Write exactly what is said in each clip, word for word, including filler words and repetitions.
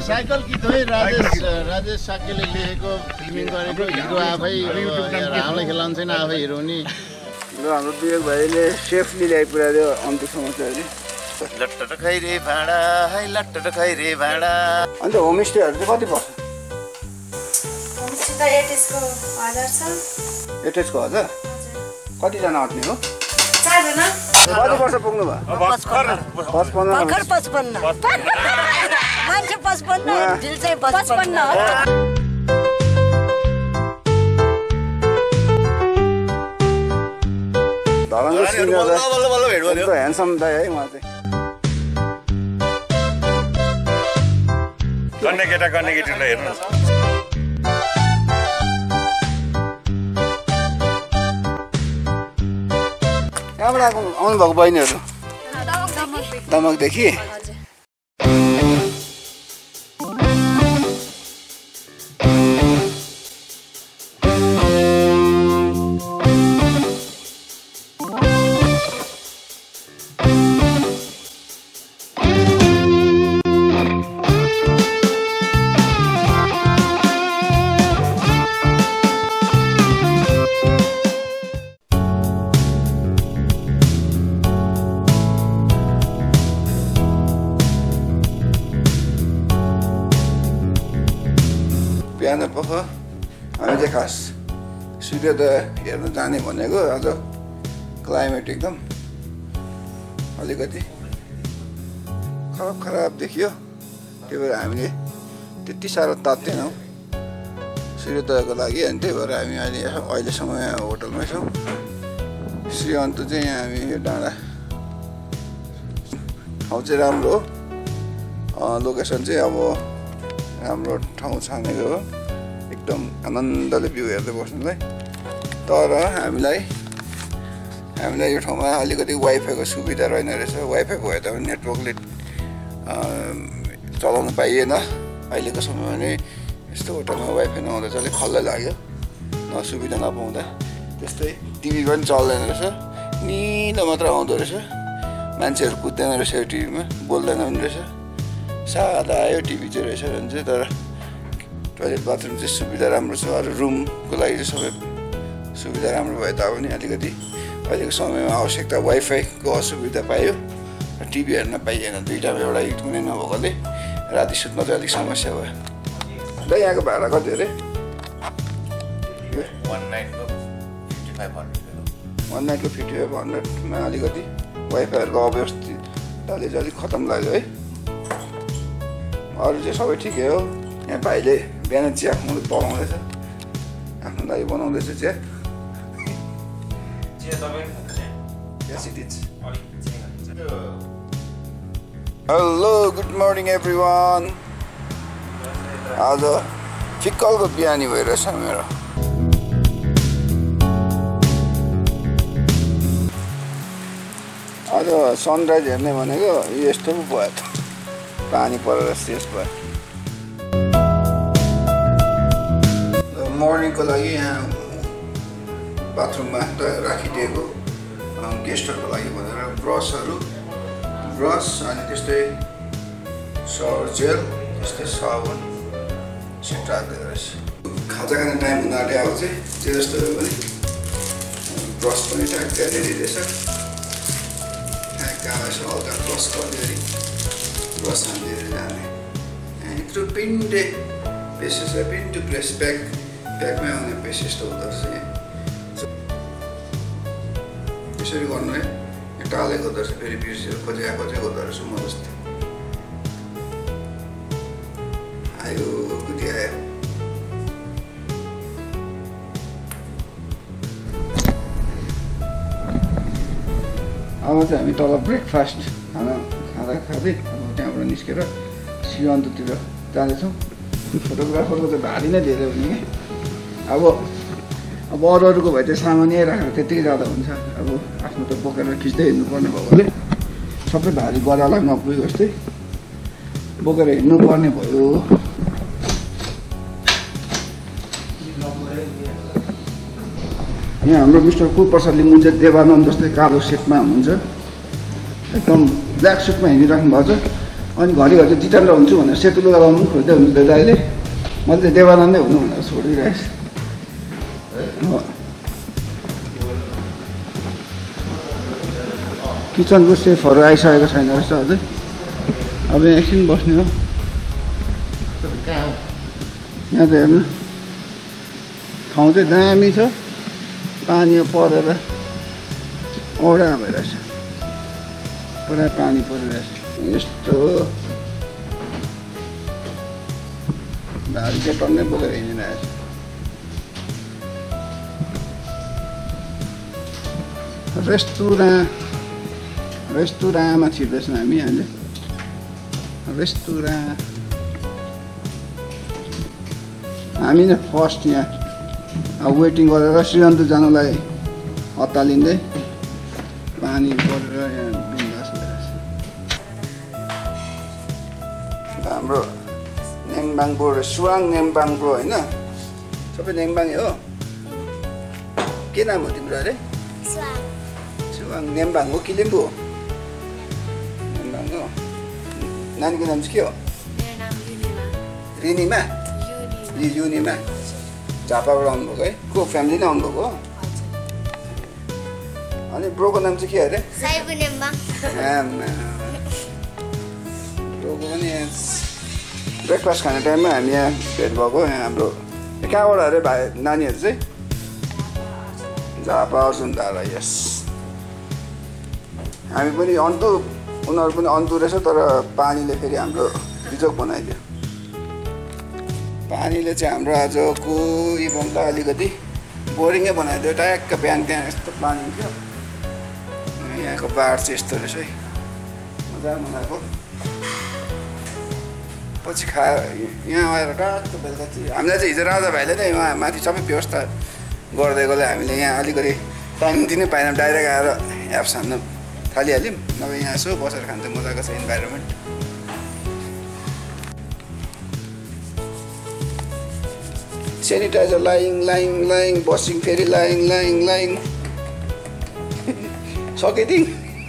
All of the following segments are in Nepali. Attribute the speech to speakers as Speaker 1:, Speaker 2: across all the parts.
Speaker 1: साइकल गीत है राजेश राजेश साक्यले लेखेको फिल्मिङ गरेको हिरो आफै हालै खेलाउँछ नि आफै हिरो नि
Speaker 2: र हाम्रो विवेक भाइले सेफली ल्याइपुर्यायो अन्त्यसम्म चाहिँ
Speaker 1: लट्टर खै रे भाडा है लट्टर खै रे भाडा।
Speaker 2: अन्त होमस्टेहरू चाहिँ कति पर्छ?
Speaker 3: होमस्टे त एटेचको हजार छ।
Speaker 2: एटेचको हजार? कतिजना आँट्ने हो?
Speaker 3: चारजना।
Speaker 2: कति वर्ष पुग्नु भयो?
Speaker 4: भर्खर
Speaker 2: पचपन्न
Speaker 4: पचपन्न मान्छे पचपन्न दिल चाहिँ पचपन्न
Speaker 2: धरनको सिनियर दाइ ह्यान्डसम दाइ है उहाँ चाहिँ
Speaker 5: गर्ने केटा गर्ने केटीलाई हेर्नु
Speaker 2: कहाँबाट आएको आउनुभएको बहिनीहरू? दमकदेखि। बिहान पख हामी चाहिँ खास सूर्योदय हेर्न जाने भनेको आज क्लाइमेट एकदम अलिकति खराब खराब देखियो त्यही भएर हामीले त्यति साह्रो तात्दैनौँ सूर्योदयको लागि अनि त्यही भएर हामी अहिले अहिलेसम्म यहाँ होटलमै छौँ। श्री अन्त चाहिँ यहाँ हामी यो डाँडा ठाउँ चाहिँ राम्रो हो लोकेसन चाहिँ अब राम्रो ठाउँ छानेको हो एकदम आनन्दले भ्यू हेर्दै बस्नुलाई। तर हामीलाई हामीलाई यो ठाउँमा अलिकति वाइफाईको सुविधा रहेन रहेछ। वाइफाई भए त नेटवर्कले चलाउनु पाइएन अहिलेको समयमा नै यस्तो होटलमा वाइफाई नहुँदा चाहिँ अलिक खल्लै लाग्यो नसुविधा नपाउँदा। त्यस्तै टिभी पनि चल्दैन रहेछ निलो मात्र आउँदो रहेछ मान्छेहरू कुद्दैन रहेछ यो टिभीमा बोल्दैन पनि रहेछ सादा आयो टिभी चाहिँ रहेछ भने चाहिँ। तर टोइलेट बाथरुम चाहिँ सुविधा राम्रो छ अरू रुमको लागि चाहिँ सबै सुविधा राम्रो भए तापनि अलिकति अहिलेको समयमा आवश्यकता वाइफाईको असुविधा पायो र टिभी हेर्न पाइएन दुईवटामा एउटा कुनै नभएकोले राति सुत्न चाहिँ अलिक समस्या भयो। ल यहाँको भाडा कति अरे?
Speaker 1: वान नाइटको फिफ्टी फाइभ हन्ड्रेड
Speaker 2: वान नाइटको फिफ्टी फाइभ हन्ड्रेडमा अलिकति वाइफाईहरूको अव्यवस्थितले चाहिँ अलिक खतम लाग्यो है। अरू चाहिँ सबै ठिकै हो। यहाँ भाइले बिहान चिया खुवाउनु पकाउँदैछ आफ्नो लागि बनाउँदैछ चिया। Hello good morning everyone. आज फिक्कलको बिहानी भइरहेछ मेरो। आज सनराइज हेर्ने भनेको यस्तो पो भयो त पानी परेर शेष भयो। मर्निङको लागि यहाँ बाथरुममा त राखिदिएको गेस्टहरूको लागि भनेर ब्रसहरू ब्रस अनि त्यस्तै सावर जेल त्यस्तै साबुन सेट राख्दैन रहेछ। खाजा खाने टाइम हुन आँट्यो अब चाहिँ जे जस्तो पनि ब्रस पनि ट्याक्कै रेडी रहेछ। कहाँ यसो हल्का ब्रस गरिदिएर ब्रस हानिदिएर जाने यत्रो पिन्डे पेसेस पिन टु प्रेस ब्याक ब्याकमै आउने पेसेस त हुँदो रहेछ यहाँ त्यसरी गर्नु है। यो टालेको हुँदो रहेछ फेरि बिर्सेर खोजेका खोजेको हुँदो रहेछ म जस्तै आयो कुदी आयो। अब चाहिँ हामी तल ब्रेकफास्ट खाना खाँदा खाँदै अब त्यहाँबाट निस्केर सिवान्ततिर जाँदैछौँ। फोटोग्राफरको चाहिँ भारी नै धेरै हुने कि अब अब अरू अरूको भए चाहिँ सामान्य राखेर त्यत्तिकै जाँदा हुन्छ। अब आफ्नो त बोकेर खिच्दै हिँड्नुपर्ने भएकोले सबै भारी गरालाई नपुगेको जस्तै बोकेर हिँड्नुपर्ने भयो। यहाँ हाम्रो मिस्टर कुलप्रसाद लिम्बू चाहिँ देवानन्द जस्तै कालो सेटमा हुनुहुन्छ एकदम ब्ल्याक सुटमा हिँडिराख्नु भएको छ। अनि घरिघरि जितेन्द्र हुन्छु भनेर सेतो लुगा लाउनु खोज्दै हुनुहुँदै दाइले मैले चाहिँ देवानन्दै हुनु भनेर छोडिरहेको छु। किचनको सेफहरू आइसकेको छैन रहेछ अझै। अब यहाँ एकछिन बस्ने हो। यहाँ त हेर्नु ठाउँ चाहिँ दामी छ, पानी परेर औडा भइरहेछ, पुरा पानी परिरहेछ। यस्तो भारी चाहिँ टन्नै बोकेर हिँडिरहेछ। रेस्टुरेन्ट रेस्टुरेन्टमा छिर्दैछौँ हामी अहिले। रेस्टुरेन्ट हामी नै फर्स्ट यहाँ अब वेटिङ गरेर श्रीअन्तु जानुलाई अत्तालिँदै पानी परेर यहाँ बिन्दास भइरहेछ। हाम्रो नेङबाङको सुवाङ नेङबाङको होइन, सबै नेङबाङै हो। के नाम हो तिम्रो अरे? सुवाङ नेङबाङ हो कि लिम्बू हो? नेङबाङ हो। नानीको नाम चाहिँ के हो? रिनिमा? युनिमा। झापाबाट आउनुभएको है? को फ्यामिली नै आउनुभएको हो? अनि ब्रोको नाम चाहिँ के अरे? ब्रोको पनि ब्रेकफास्ट खाने टाइममा हामी यहाँ भेट भएको। यहाँ हाम्रो कहाँबाट अरे भाइ नानीहरू चाहिँ? झापा सुन्दारा। यस, हामी पनि अन्तु उनीहरू पनि अन्तु रहेछ, तर पानीले फेरि हाम्रो बिजोग बनाइदियो। पानीले चाहिँ हाम्रो आजको इभेन्टलाई अलिकति बोरिङै बनाइदियो। ट्याक्क बिहान त्यहाँ यस्तो पानी थियो। यहाँको बाढ चाहिँ यस्तो रहेछ है, मजा मजाको। पछि खा यहाँ आएर टक्क बेलुका चाहिँ हामीलाई चाहिँ हिजो राजा भाइले नै उहाँ माथि सबै व्यवस्था गरिदिएकोले हामीले यहाँ अलिकति टाइम दिनै पाएनौँ। डाइरेक्ट आएर एप्स हान्नु थालिहाल्यौँ। नभए यहाँ यसो बसेर खान्छ, मजाको छ environment. Sanitiser lying lying lying, बसिङ फेरि लाइङ लाइङ लाइङ। सकेदिङ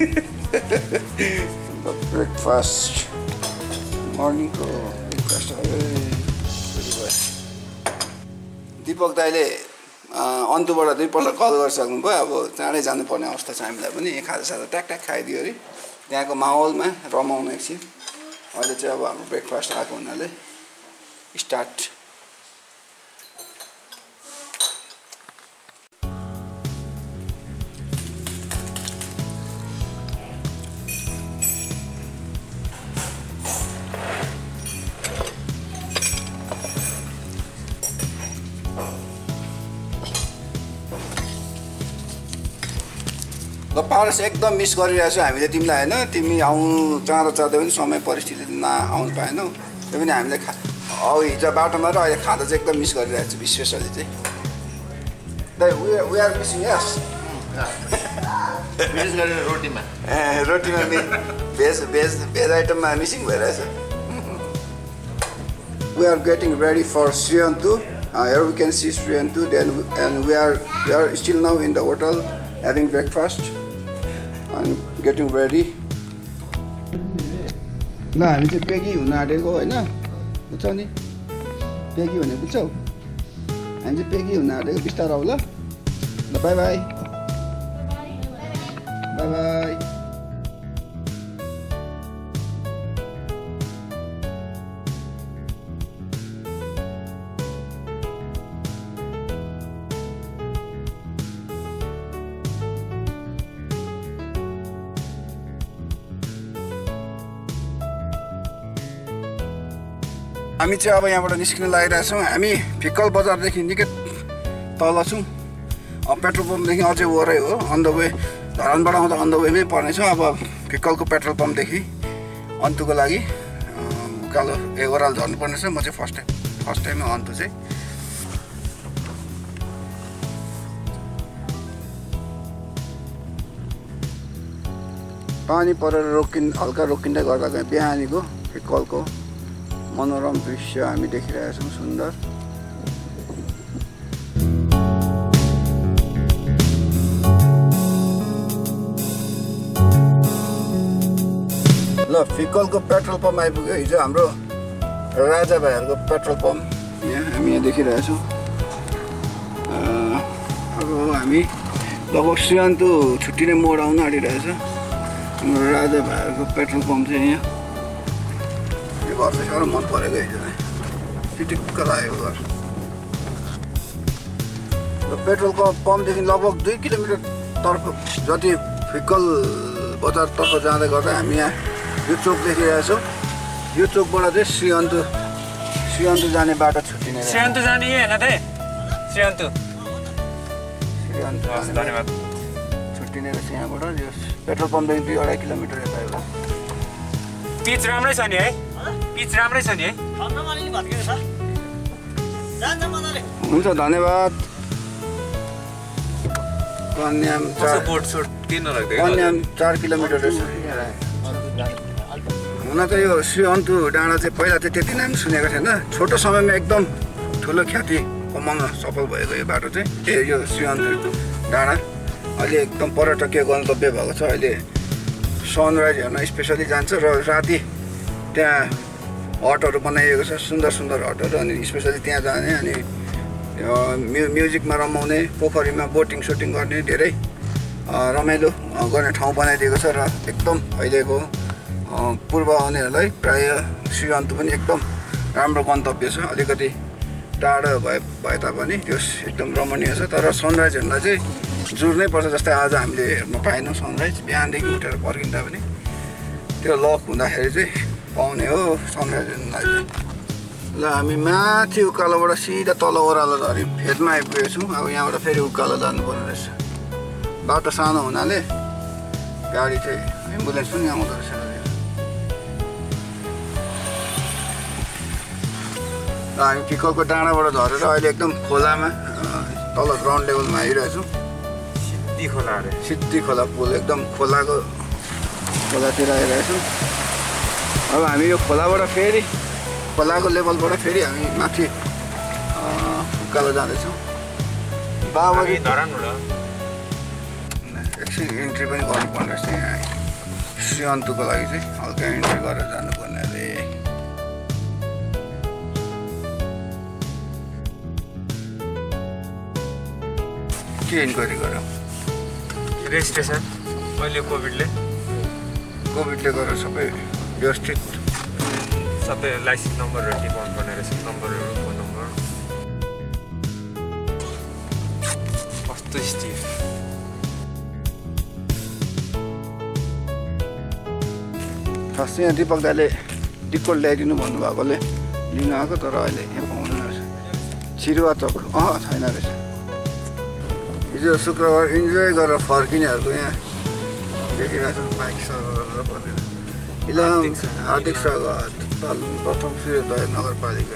Speaker 2: ब्रेकफास्ट, मर्निङको ब्रेकफास्ट। दिपक दाइले अन्तुबाट दुईपल्ट कल गरिसक्नुभयो। अब चाँडै जानुपर्ने अवस्था छ हामीलाई पनि। खाजासाजा ट्याक ट्याक खाइदियो अरे त्यहाँको माहौलमा रमाउनु एकछिन। अहिले चाहिँ अब हाम्रो ब्रेकफास्ट आएको हुनाले स्टार्ट। ल पारस एकदम मिस गरिरहेको छु हामीले तिमीलाई होइन। तिमी आउनु चाँडो चाँडो पनि समय परिस्थिति नआउनु पाएनौ। त्यो पनि हामीले खा अब हिजो बाटोमा र अहिले खाँदा चाहिँ एकदम मिस गरिरहेको छु विश्वेसले चाहिँ। दाइ वी आर मिसिङ यस
Speaker 1: विशेष गरेर रोटीमा
Speaker 2: ए रोटीमा भेज भेज भेज आइटममा मिसिङ भइरहेछ। We are getting ready for Shreeantu. Here we can see Shreeantu then and we are we are still now in the hotel having breakfast and getting ready. ल हामी चाहिँ पेगी हुन आँटेको होइन, बुझ्छौ नि? पेगी भने बुझ्छौ? हामी चाहिँ पेगी हुन आँटेको। बिस्तारो आऊ ल। ल बाई बाई बाई बाई। हामी चाहिँ अब यहाँबाट निस्किन लागिरहेको छौँ। हामी फिक्कल बजारदेखि निकै तल छौँ। अब पेट्रोल पम्पदेखि अझै वरै हो, अन द वे। धरानबाट आउँदा अन द वेमै पर्नेछ। अब फिक्कलको पेट्रोल पम्पदेखि अन्तुको लागि उकालो ए ओह्रालो झर्नुपर्नेछ। म चाहिँ first time first time Antu चाहिँ। पानी परेर रोकिन् हल्का रोकिँदै गर्दा गए बिहानीको फिक्कलको मनोरम दृश्य हामी देखिरहेका छौँ। सुन्दर। ल ल फिकलको पेट्रोल पम्प आइपुग्यो हिजो हाम्रो राजा भाइहरूको पेट्रोल पम्प यहाँ हामी यहाँ देखिरहेछौँ अब हामी लगभग श्रीअन्तु छुट्टिने मोड आउन आँटिरहेछ हाम्रो राजा भाइहरूको पेट्रोल पम्प चाहिँ यहाँ यो घर चाहिँ साह्रो मन परेको हिजो चिटिक्क लागेको घर पेट्रोल पम्पदेखि लगभग दुई किलोमिटर तर्फ जति फिकल बजारतर्फ जाँदै गर्दा हामी यहाँ यो चोक देखिरहेछौँ यो चोकबाट चाहिँ श्रीअन्तु श्रीअन्तु जाने बाटो छुट्टिने
Speaker 5: श्रीअन्तु जाने होइन त श्रीअन्तु
Speaker 2: श्रीअन्तु
Speaker 5: धन्यवाद
Speaker 2: छुट्टिने रहेछ यहाँबाट यो पेट्रोल पम्पदेखि दुई अढाई किलोमिटर यता एउटा
Speaker 5: पिच राम्रै छ नि है पिच राम्रै छ नि है
Speaker 2: हुन्छ धन्यवाद कन्याम चार कन्याम चार किलोमिटर रहेछ हुन त यो श्रीअन्तु डाँडा चाहिँ पहिला चाहिँ त्यति नाम सुनेको थिएन छोटो समयमा एकदम ठुलो ख्याति कमाउन सफल भएको यो बाटो चाहिँ ए यो श्रीअन्तु डाँडा अहिले एकदम पर्यटकीय गन्तव्य भएको छ अहिले सनराइज हेर्न स्पेसली जान्छ र राति त्यहाँ हटहरू बनाइएको छ सुन्दर सुन्दर हटहरू अनि स्पेसली त्यहाँ जाने अनि म्यु म्युजिकमा रमाउने पोखरीमा बोटिङ सुटिङ गर्ने धेरै रमाइलो गर्ने ठाउँ बनाइदिएको छ र एकदम अहिलेको पूर्व आउनेहरूलाई प्रायः श्रीअन्तु पनि एकदम राम्रो गन्तव्य छ अलिकति टाढा भए भए तापनि त्यो एकदम रमणीय छ तर सनराइज हेर्न चाहिँ जुर्नै पर्छ जस्तै आज हामीले हेर्न पाएनौँ सनराइज बिहानदेखि उठेर पर्खिँदा पनि त्यो लक हुँदाखेरि चाहिँ पाउने हो सनराइज हेर्नलाई चाहिँ ल हामी माथि उकालोबाट सिधा तल ओह्रालो झरी फेदमा आइपुगेको छौँ अब यहाँबाट फेरि उकालो जानुपर्ने रहेछ बाटो सानो हुनाले गाडी चाहिँ एम्बुलेन्स पनि आउँदो रहेछ र हामी फिकलको डाँडाबाट झरेर अहिले एकदम खोलामा तल ग्राउन्ड लेभलमा आइरहेछौँ
Speaker 5: सिद्धि खोला अरे
Speaker 2: सिद्धि खोला पुल एकदम खोलाको खोलातिर आइरहेछौँ अब हामी यो खोलाबाट फेरि खोलाको लेभलबाट फेरि हामी माथि उकालो जाँदैछौँ बाबरी एकछिन इन्ट्री पनि गर्नुपर्ने रहेछ यहाँ श्रीअन्तुको लागि चाहिँ हल्का इन्ट्री गरेर जानुपर्ने अरे के इन्क्वायरी गरौँ
Speaker 5: रेजिस्ट्रेसन अहिले कोभिडले
Speaker 2: कोभिडले गरेर सबै व्यवस्थित
Speaker 5: सबै लाइसेन्स नम्बरहरू टिपाउनु पर्ने रहेछ नम्बरहरू फोन नम्बर कस्तो स्टिफ
Speaker 2: खास यहाँ दिपक दाले टिकट ल्याइदिनु भन्नुभएकोले लिन आएको तर अहिले यहाँ पाउँदैन रहेछ चिरुवा चोक अँ छैन रहेछ हिजो शुक्रबार इन्जोय गरेर फर्किनेहरूको यहाँ देखिरहेको छ बाइक सर पर्दैन इलाम हार्दिक स्वागत प्रथम सूर्योदय नगरपालिका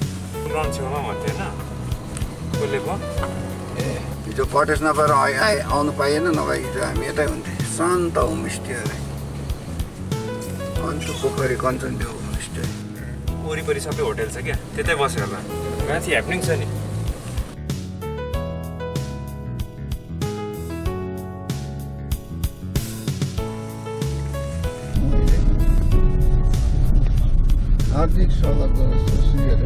Speaker 2: ए हिजो कटेज नपाएर आउनु पाइएन नभए हिजो हामी यतै हुन्थ्यो शान्त होमस्टे अरे अन्त पोखरी कञ्चनदेव होमस्टे
Speaker 5: वरिपरि सबै होटेल छ क्या त्यतै बसेर होला माथि ह्यापनिङ छ नि
Speaker 2: हार्दिक स्वागत गर्छ सूर्योदय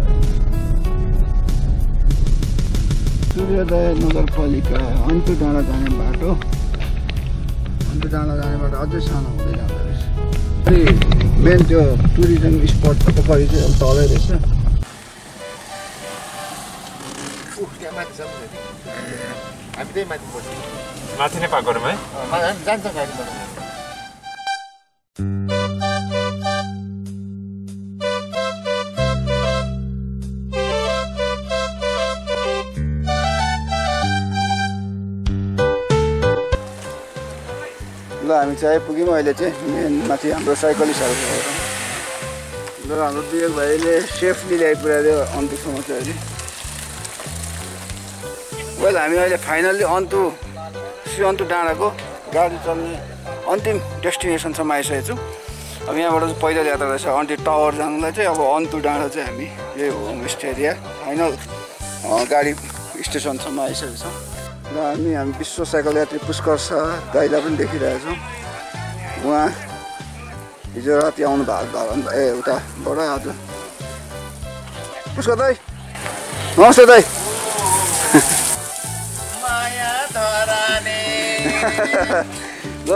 Speaker 2: नगरपालिका सूर्योदय नगरपालिका अन्तु डाँडा जाने बाटो अन्तु डाँडा जाने बाटो अझै सानो हुँदै जाँदो रहेछ अनि मेन त्यो टुरिज्म स्पट पोखरी चाहिँ अब तलै रहेछ
Speaker 5: माथि नै पाएको है
Speaker 1: जान्छ गाडीबाट
Speaker 2: ल हामी चाहिँ आइपुग्यौँ अहिले चाहिँ मेन माथि हाम्रो साइकलिस्टहरू र हाम्रो विवेक भाइले सेफली ल्याइपुऱ्याइदियो अन्तुसम्म चाहिँ अहिले वेल हामी अहिले फाइनल्ली अन्तु श्रीअन्तु डाँडाको गाडी चल्ने अन्तिम डेस्टिनेसनसम्म आइसकेको छौँ अब यहाँबाट चाहिँ पैदल यात्रा रहेछ अन्ति टावर जानुलाई चाहिँ अब अन्तु डाँडा चाहिँ हामी यही होमस्टे एरिया फाइनल गाडी स्टेसनसम्म आइसकेको छौँ र हामी हामी विश्व साइकल यात्री पुष्कर शाह दाइलाई पनि देखिरहेछौँ उहाँ हिजो राति आउनु भएको धरान ए उताबाट आज उसको दाइ नमस्ते दाइ
Speaker 1: माया धराने
Speaker 2: ल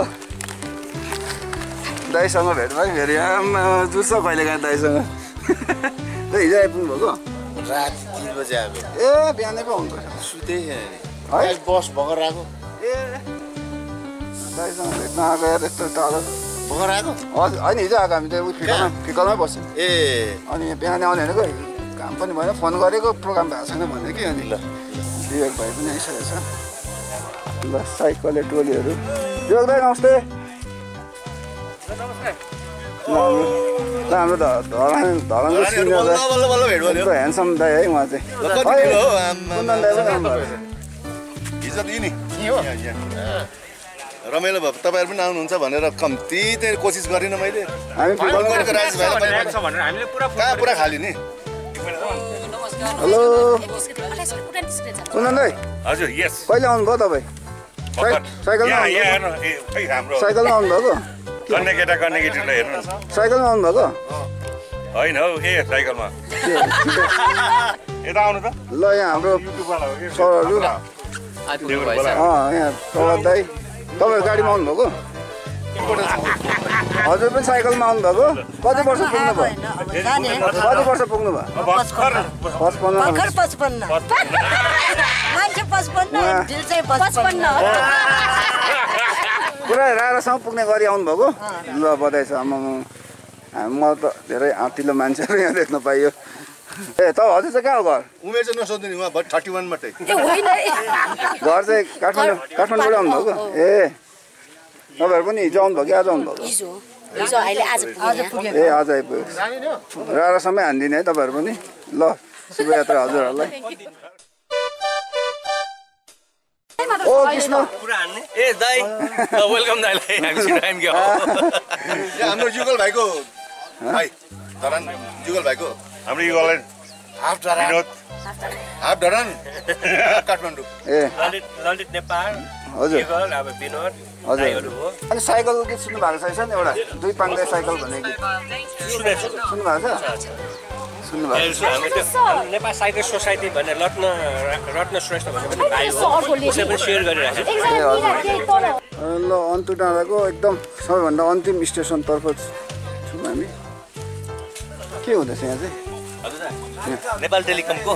Speaker 2: दाइसँग भेट भयो फेरि आमा जुस कहिले काहीँ दाइसँग हिजो आइपुग्नु भएको
Speaker 1: राति तिन बजे आएको
Speaker 2: ए बिहानै पो आउनुपर्छ
Speaker 1: सुतेँ
Speaker 2: है
Speaker 1: बस भर्खर आएको
Speaker 2: ए दाइसँग भेट्न आएको यार यस्तो टाढो
Speaker 1: भर्खर आएको
Speaker 2: हजुर होइन हिजो आएको हामी त उयो फिकलमा फिकलमै बस्यौँ
Speaker 1: ए
Speaker 2: अनि बिहानै आउने भनेको काम पनि भएन फोन गरेको प्रोग्राम भएको छैन भन्यो कि अनि ल विवेक भाइ पनि आइसकेको छ ल साइकलले टोलीहरू विवेक दाइ नमस्ते हाम्रो धरान धरानको सिनियर एकदम ह्यान्डसम दाइ है उहाँ चाहिँ कुन्दन दाइ पनि आउनुभएको
Speaker 6: हिजो नि रमाइलो भयो तपाईँहरू पनि आउनुहुन्छ भनेर कम्ती चाहिँ कोसिस गरिनँ मैले
Speaker 2: हामी
Speaker 6: कहाँ पुरा खाली नि
Speaker 2: हेलो कुन्दन दाइ
Speaker 5: हजुर यस
Speaker 2: कहिले आउनुभयो तपाईँ साइकलमा साइकलमा आउनुभएको
Speaker 5: गर्ने केटा गर्ने केटीलाई हेर्नु
Speaker 2: साइकलमा आउनुभएको
Speaker 5: होइन हौ ए साइकलमा यता आउनु त
Speaker 2: ल यहाँ हाम्रो सरहरू यहाँ प्रभात दाई तपाईँहरू गाडीमा आउनुभएको हजुर पनि साइकलमा आउनुभएको कति वर्ष पुग्नु भयो कति वर्ष पुग्नु भयो पचपन्न
Speaker 4: पचपन्न मान्छे पचपन्न दिल चाहिँ पचपन्न
Speaker 2: पुरा रारासम्म पुग्ने गरी आउनुभएको ल बधाई छ आमा म त धेरै आँटिलो मान्छेहरू यहाँ देख्न पाइयो ए त हजुर चाहिँ कहाँ हो घर
Speaker 6: उमेर चाहिँ नसोध्नु उहाँ थर्टी वान मात्रै
Speaker 2: घर चाहिँ काठमाडौँ काठमाडौँबाट आउनुभएको ए तपाईँहरू पनि हिजो आउनुभयो कि आज आउनुभएको ए आज आइपुग्यो रारासम्मै हानिदिने है तपाईँहरू पनि ल शुभयात्रा हजुरहरूलाई ओ कृष्ण
Speaker 5: ए दाइ वेलकम दाइलाई हामीसँग टाइम के हो
Speaker 6: हाम्रो युगल भाइको भाइ धरान युगल भाइको
Speaker 5: हाम्रो युगललाई
Speaker 6: हाफ धरान हाफ धरान काठमाडौँ
Speaker 2: ए
Speaker 5: ललित नेपाल
Speaker 2: हजुर
Speaker 5: युगल अब विनोद
Speaker 2: हजुर अनि साइकल गीत सुन्नु भएको छ नि एउटा दुई पाङ्गे साइकल भन्ने गीत सुन्नु भएको छ सुन्नु भएको
Speaker 5: नेपाल साहित्य सोसाइटी भन्ने रत्न रत्न श्रेष्ठ भन्ने पनि भाइ हो उसले पनि सेयर गरिरहेको
Speaker 2: ल अन्तु डाँडाको एकदम सबैभन्दा अन्तिम स्टेसनतर्फ छौँ हामी के हुँदैछ यहाँ चाहिँ
Speaker 5: नेपाल टेलिकमको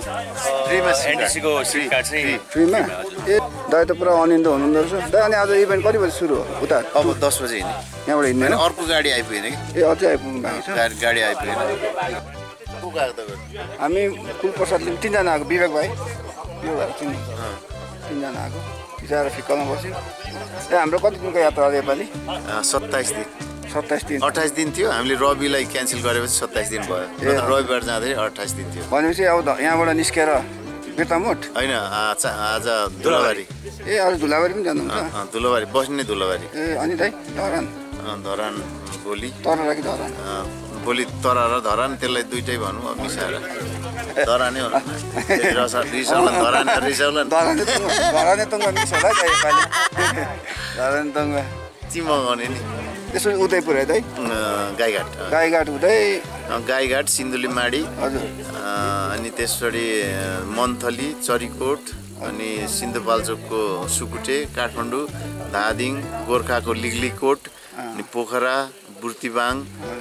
Speaker 5: एनटिसीको सिम कार्ड चाहिँ
Speaker 2: फ्रीमा ए दाइ त पुरा अनिन्दो हुनुहुँदो रहेछ दाइ अनि आज इभेन्ट कति बजी सुरु हो उता
Speaker 1: अब दस बजे हिँड्ने
Speaker 2: यहाँबाट हिँड्दैन
Speaker 1: अर्को गाडी आइपुगेन कि
Speaker 2: ए अझै आइपुग्नु भएको छ
Speaker 1: गाडी गाडी आइपुगेन को गएको त
Speaker 2: हामी कुलप्रसाद लिम तिनजना आएको विवेक भाइ यो भएर तिन तिनजना आएको बिचरा फिक्कलमा बस्यो ए हाम्रो कति दिनको यात्रा नेपाली
Speaker 1: सत्ताइस दिन
Speaker 2: सत्ताइस दिन
Speaker 1: अट्ठाइस दिन थियो हामीले रविलाई क्यान्सल गरेपछि सत्ताइस दिन भयो रविबार जाँदाखेरि अट्ठाइस दिन थियो
Speaker 2: भनेपछि अब यहाँबाट निस्केर बिर्तामोट
Speaker 1: होइन आज आज धुलाबारी
Speaker 2: ए आज धुलाबारी पनि जानुहुन्छ
Speaker 1: धुलाबारी बस्ने धुलाबारी
Speaker 2: ए अनि दाइ धरान
Speaker 1: धरान भोलि
Speaker 2: तररा कि धरान
Speaker 1: भोलि तरा र धरान त्यसलाई दुइटै भनौँ अब मिसाएर धरानै होला रिसाउला धरान रिसाउला
Speaker 2: धराने धराने तङ्ग मिस होला दाइ योपालि धराने तङ्ग
Speaker 1: चिमगाउने नि
Speaker 2: त्यसपछि उदयपुर है दाइ
Speaker 1: गाईघाट
Speaker 2: गाईघाट हुँदै
Speaker 1: गाईघाट सिन्धुलीमाडी
Speaker 2: हजुर
Speaker 1: अनि त्यसरी मन्थली चरीकोट अनि सिन्धुपाल्चोकको सुकुटे काठमाडौँ धादिङ गोर्खाको लिग्लीकोट अनि पोखरा बुर्तिबाङ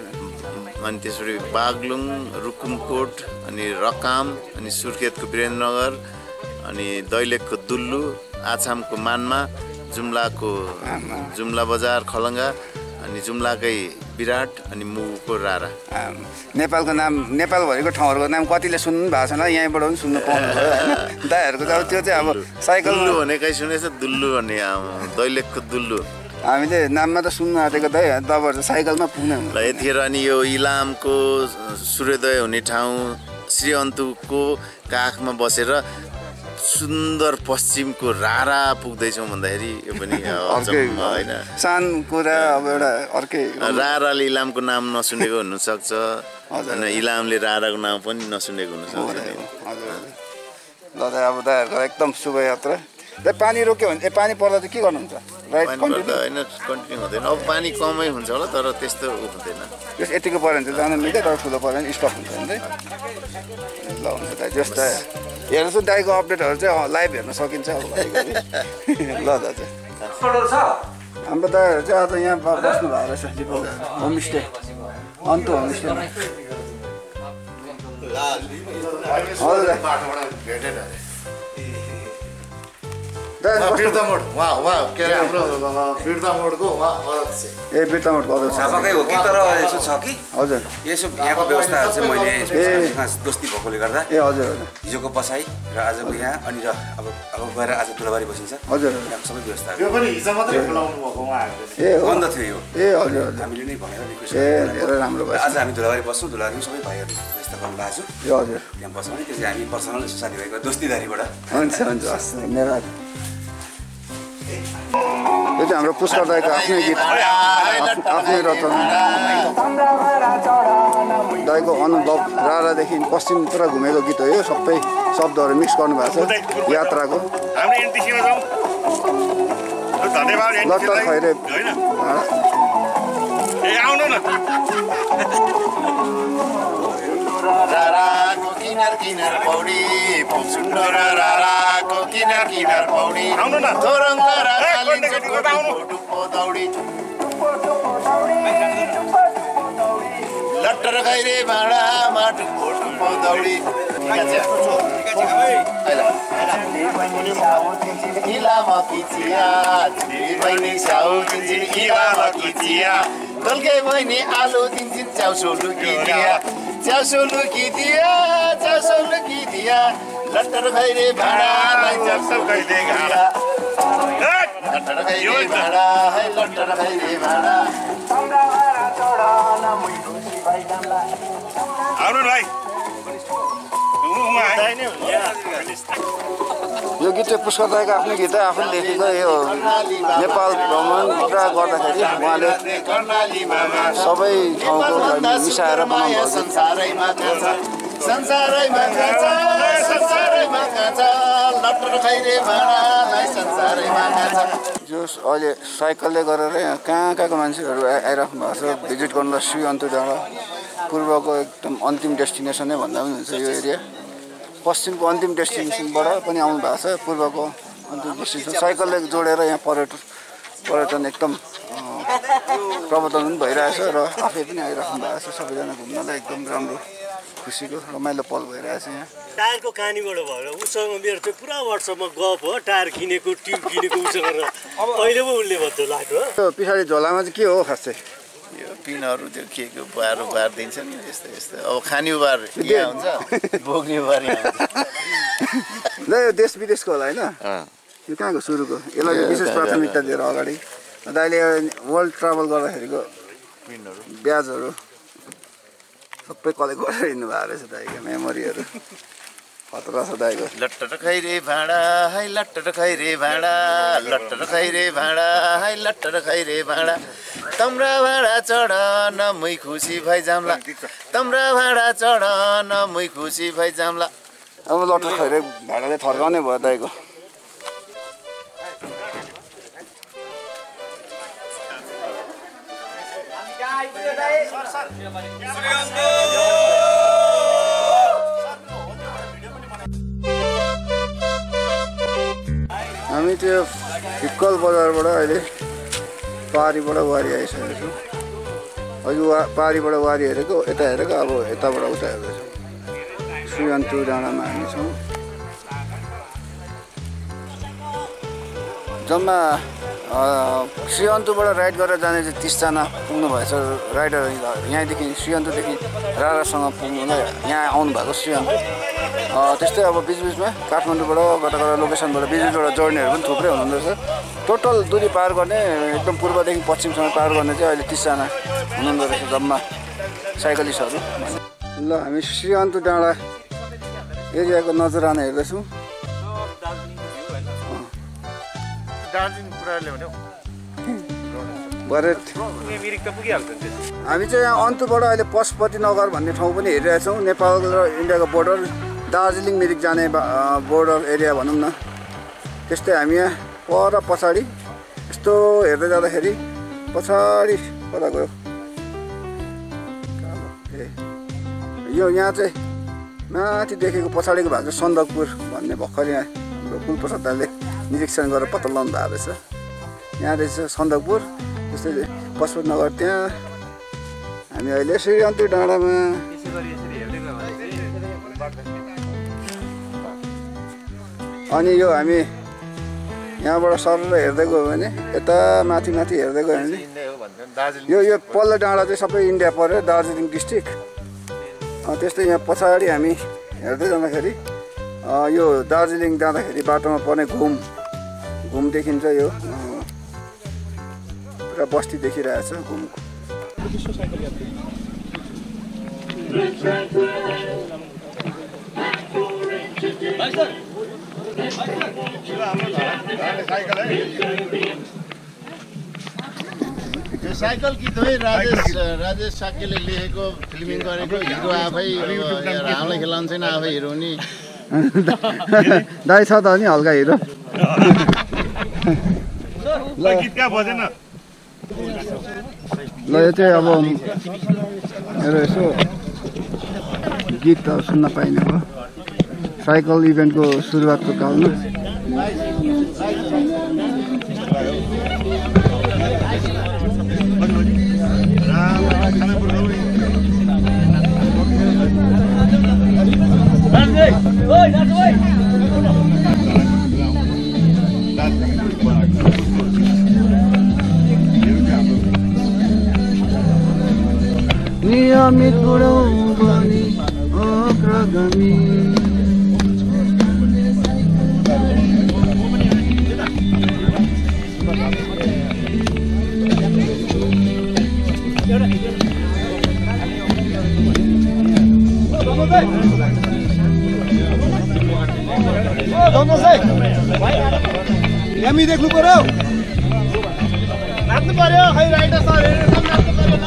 Speaker 1: अनि त्यसरी बागलुङ रुकुमकोट अनि रकाम अनि सुर्खेतको वीरेन्द्रनगर अनि दैलेखको दुल्लु आछामको मानमा जुम्लाको जुम्ला बजार खलङ्गा अनि जुम्लाकै विराट अनि मुगुको रारा
Speaker 2: नेपालको नाम नेपालभरिको ठाउँहरूको नाम कतिले सुन्नु भएको छैन यहीँबाट पनि सुन्नु पाउनु भयो होइन दाइहरूको चाहिँ अब त्यो चाहिँ अब साइकल
Speaker 1: दुल्लु भनेकै सुनेछ दुल्लु भन्ने दैलेखको दुल्लु
Speaker 2: हामीले नाममा त सुन्नु आँटेको दाइ तपाईँहरू चाहिँ साइकलमा पुग्ने
Speaker 1: ल यतिखेर अनि यो इलामको सूर्योदय हुने ठाउँ श्रीअन्तुको काखमा बसेर सुन्दर पश्चिमको रारा पुग्दैछौँ भन्दाखेरि यो पनि होइन
Speaker 2: सानो कुरा अब एउटा अर्कै
Speaker 1: राराले इलामको नाम नसुनेको हुनसक्छ होइन इलामले राराको नाम पनि नसुनेको हुनसक्छ
Speaker 2: ल दाइ अब दाइहरूको एकदम शुभयात्रा पानी रोक्यो भने पानी पर्दा चाहिँ के गर्नुहुन्छ राइट
Speaker 1: पानी पर्दा होइन कन्टिन्यू हुँदैन अब पानी कमै हुन्छ होला तर त्यस्तो हुँदैन
Speaker 2: जस यतिको पऱ्यो भने चाहिँ जान मिल्छ तर ठुलो पऱ्यो भने स्टप हुन्छ भने ल हुन्छ दाइ जस्तो हेर्नुहोस् दाइको अपडेटहरू चाहिँ लाइभ हेर्न सकिन्छ अब ल दाजु हाम्रो दाइहरू चाहिँ आज यहाँ बस्नु भएको रहेछ लिपो होमस्टे अन्त होमस्टे हजुर
Speaker 6: बिर्ता मोड उहाँ उहाँ के अरे हाम्रो बिर्ता मोडको उहाँ अध्यक्ष
Speaker 2: ए बिर्ता मोडको अध्यक्ष
Speaker 7: थापाकै हो कि तर यसो छ कि
Speaker 2: हजुर
Speaker 7: यसो यहाँको व्यवस्थाहरू चाहिँ मैले दोस्ती भएकोले गर्दा
Speaker 2: ए हजुर हजुर
Speaker 7: हिजोको बसाइ र आजको यहाँ अनि र अब अब गएर आज दुलाबारी बसिन्छ
Speaker 2: हजुर
Speaker 7: यहाँको सबै व्यवस्था
Speaker 6: यो पनि हिजो मात्रै बोलाउनु भएको उहाँहरूले
Speaker 2: ए
Speaker 7: बन्द थियो यो
Speaker 2: ए हजुर हजुर
Speaker 7: हामीले नै भनेर रिक्वेस्ट
Speaker 2: ए धेरै राम्रो भयो
Speaker 7: आज हामी दुलाबारी बस्छौँ दुलाबारीमा सबै भाइहरू व्यवस्था गर्नु भएको छु
Speaker 2: ए हजुर
Speaker 7: त्यहाँ बस्छौँ भने त्यसै हामी पर्सनल यसो साथीभाइको दोस्तीदारीबाट
Speaker 2: हुन्छ हुन्छ हस् धन्यवाद यो चाहिँ हाम्रो पुष्कर दाइको आफ्नै गीत आफ्नै रचना दाइको अनुभव रारादेखि पश्चिम पुरा घुमेको गीत हो यो सबै शब्दहरू मिक्स गर्नुभएको छ यात्राको लट्टर खैरे
Speaker 1: राराको किनार किनार पौडी पुग्छुन्डो र राराको किनार किनार पौडी आउनु न तोरङ र राराले टुप्पो दौडी लट्टर खैरे भाँडामा टुप्पो टुप्पो दौडी इलामकी चिया बहिनी छ्याउ दिन्छन् इलामकी चिया तल्के बहिनी आलु दिन्छन् च्याउसो लुकिदिया च्याउसो लुकिदिया च्याउसो लुकिदिया लट्टर खैरे भाँडालाई च्याउसो खैरे घाँडा लट्टर खैरे भाँडा है लट्टर खैरे भाँडा
Speaker 5: आउनु भाइ
Speaker 2: यो गीत चाहिँ पुष्कर दाइको आफ्नै गीत हो आफूले लेखेको यो नेपाल भ्रमण पुरा गर्दाखेरि उहाँले सबै ठाउँको मिसाएर बनाउनु
Speaker 1: संसारैमा काँचा संसारैमा काँचा संसारैमा काँचा लट्टर खैरे भाँडालाई संसारैमा काँचा
Speaker 2: जो अहिले साइकलले गरेर यहाँ कहाँ कहाँको मान्छेहरू आइराख्नु भएको छ भिजिट गर्नु श्री अन्तु डाँडा पूर्वको एकदम अन्तिम डेस्टिनेसन नै भन्दा पनि हुन्छ यो एरिया पश्चिमको अन्तिम डेस्टिनेसनबाट पनि आउनु भएको छ पूर्वको अन्तिम डेस्टिनेसन साइकलले जोडेर यहाँ पर्यटन पर्यटन एकदम प्रवर्तन पनि भइरहेछ र आफै पनि आइराख्नु भएको छ सबैजना घुम्नलाई एकदम राम्रो खुसीको रमाइलो पल भइरहेछ यहाँ
Speaker 8: टायरको कहानीबाट भयो उसँग मेरो चाहिँ पुरा वाट्सएपमा गफ हो टायर किनेको ट्युब किनेको उसँग अहिले पो उसले भन्छ लाग्यो
Speaker 2: पछाडि झोलामा चाहिँ के हो खास चाहिँ
Speaker 1: यो पिनहरू त्यो के के बार बार दिन्छ नि यस्तो यस्तो अब खाने बार यहाँ हुन्छ बोक्ने बार यहाँ हुन्छ
Speaker 2: ल यो देश विदेशको होला होइन यो कहाँको सुरुको यसलाई विशेष प्राथमिकता दिएर अगाडि दाइले वर्ल्ड ट्राभल गर्दाखेरिको
Speaker 1: पिनहरू
Speaker 2: ब्याजहरू सबै कलेक्ट गरेर हिँड्नु भएको रहेछ दाइको मेमोरीहरू खतरा छ दाइको
Speaker 1: लट्टर खैरे भाँडा है लट्टर खैरे भाँडा लट्टर खैरे भाँडा है लट्टर खैरे भाँडा तम्रा भाँडा चढ न मै खुसी भइ जाम्ला तम्रा भाँडा चढ न मै खुसी भइ जाम्ला
Speaker 2: अब लट्टर खैरे भाँडाले थर्काउने भयो दाइको हामी त्यो फिक्कल बजारबाट अहिले पारीबाट वारी आइसकेको छौँ अघि वा पारीबाट वारी हेरेको यता हेरेको अब यताबाट उता हेर्दैछौँ श्री अन्तु डाँडामा हामी छौँ जम्मा श्री अन्तुबाट राइड गरेर जाने चाहिँ तिसजना पुग्नु भएछ राइडर यहाँदेखि श्री अन्तुदेखि रारासँग पुग्नुलाई यहाँ आउनु भएको श्री अन्तु त्यस्तै अब बिचबिचमा काठमाडौँबाट कता कता लोकेसनबाट बिचबिचबाट जोड्नेहरू पनि थुप्रै हुनुहुँदो रहेछ टोटल दूरी पार गर्ने एकदम पूर्वदेखि पश्चिमसम्म पार गर्ने चाहिँ अहिले तिसजना हुनुहुँदो रहेछ जम्मा साइकलिस्टहरू ल हामी श्री अन्तु डाँडा एरियाको नजराना हेर्दैछौँ
Speaker 1: दार्जिलिङ पुऱ्याइले भने
Speaker 2: भरे
Speaker 5: मिरिक त पुगिहाल्छ नि
Speaker 2: हामी चाहिँ यहाँ अन्तुबाट अहिले पशुपति नगर भन्ने ठाउँ पनि हेरिरहेछौँ नेपाल र इन्डियाको बोर्डर दार्जिलिङ मिरिक जाने बोर्डर एरिया भनौँ न त्यस्तै हामी यहाँ पर पछाडि यस्तो हेर्दै जाँदाखेरि पछाडि कता गयो ए यो यहाँ चाहिँ माथि देखेको पछाडिको भाग चाहिँ सन्दकपुर भन्ने भर्खर यहाँ हाम्रो कुलप्रसाद दाले निरीक्षण गरेर पत्ता लगाउनु भएको रहेछ। यहाँ रहेछ सन्दकपुर, त्यस्तै पशुपतिनगर त्यहाँ। हामी अहिले श्रीअन्तु डाँडामा अनि यो हामी यहाँबाट सर हेर्दै गयो भने यता माथि माथि हेर्दै गयो भने यो यो पल्लो डाँडा चाहिँ सबै इन्डिया पर्यो, दार्जिलिङ डिस्ट्रिक्ट। त्यस्तै यहाँ पछाडि हामी हेर्दै जाँदाखेरि यो दार्जिलिङ जाँदाखेरि बाटोमा पर्ने घुम घुम देखिन्छ। यो पुरा बस्ती देखिरहेछ घुमको।
Speaker 1: यो साइकल गीत है राजेश राजेश साक्यले लेखेको, फिल्मिङ गरेको, हिरो आफै हामीलाई खेलाउँछ छैन, आफै हिरो नि
Speaker 2: दाइ छ त नि हल्का हिरो। ल यो चाहिँ अब मेरो यसो गीत त सुन्न पाइने भयो साइकल इभेन्टको सुरुवातको कालमा। नियमित गुणाउनी अग्रगामी
Speaker 9: हामी देख्नु पर्यो, नाच्नु पर्यो। खै राइटर सरहरू नाच्नु पर्यो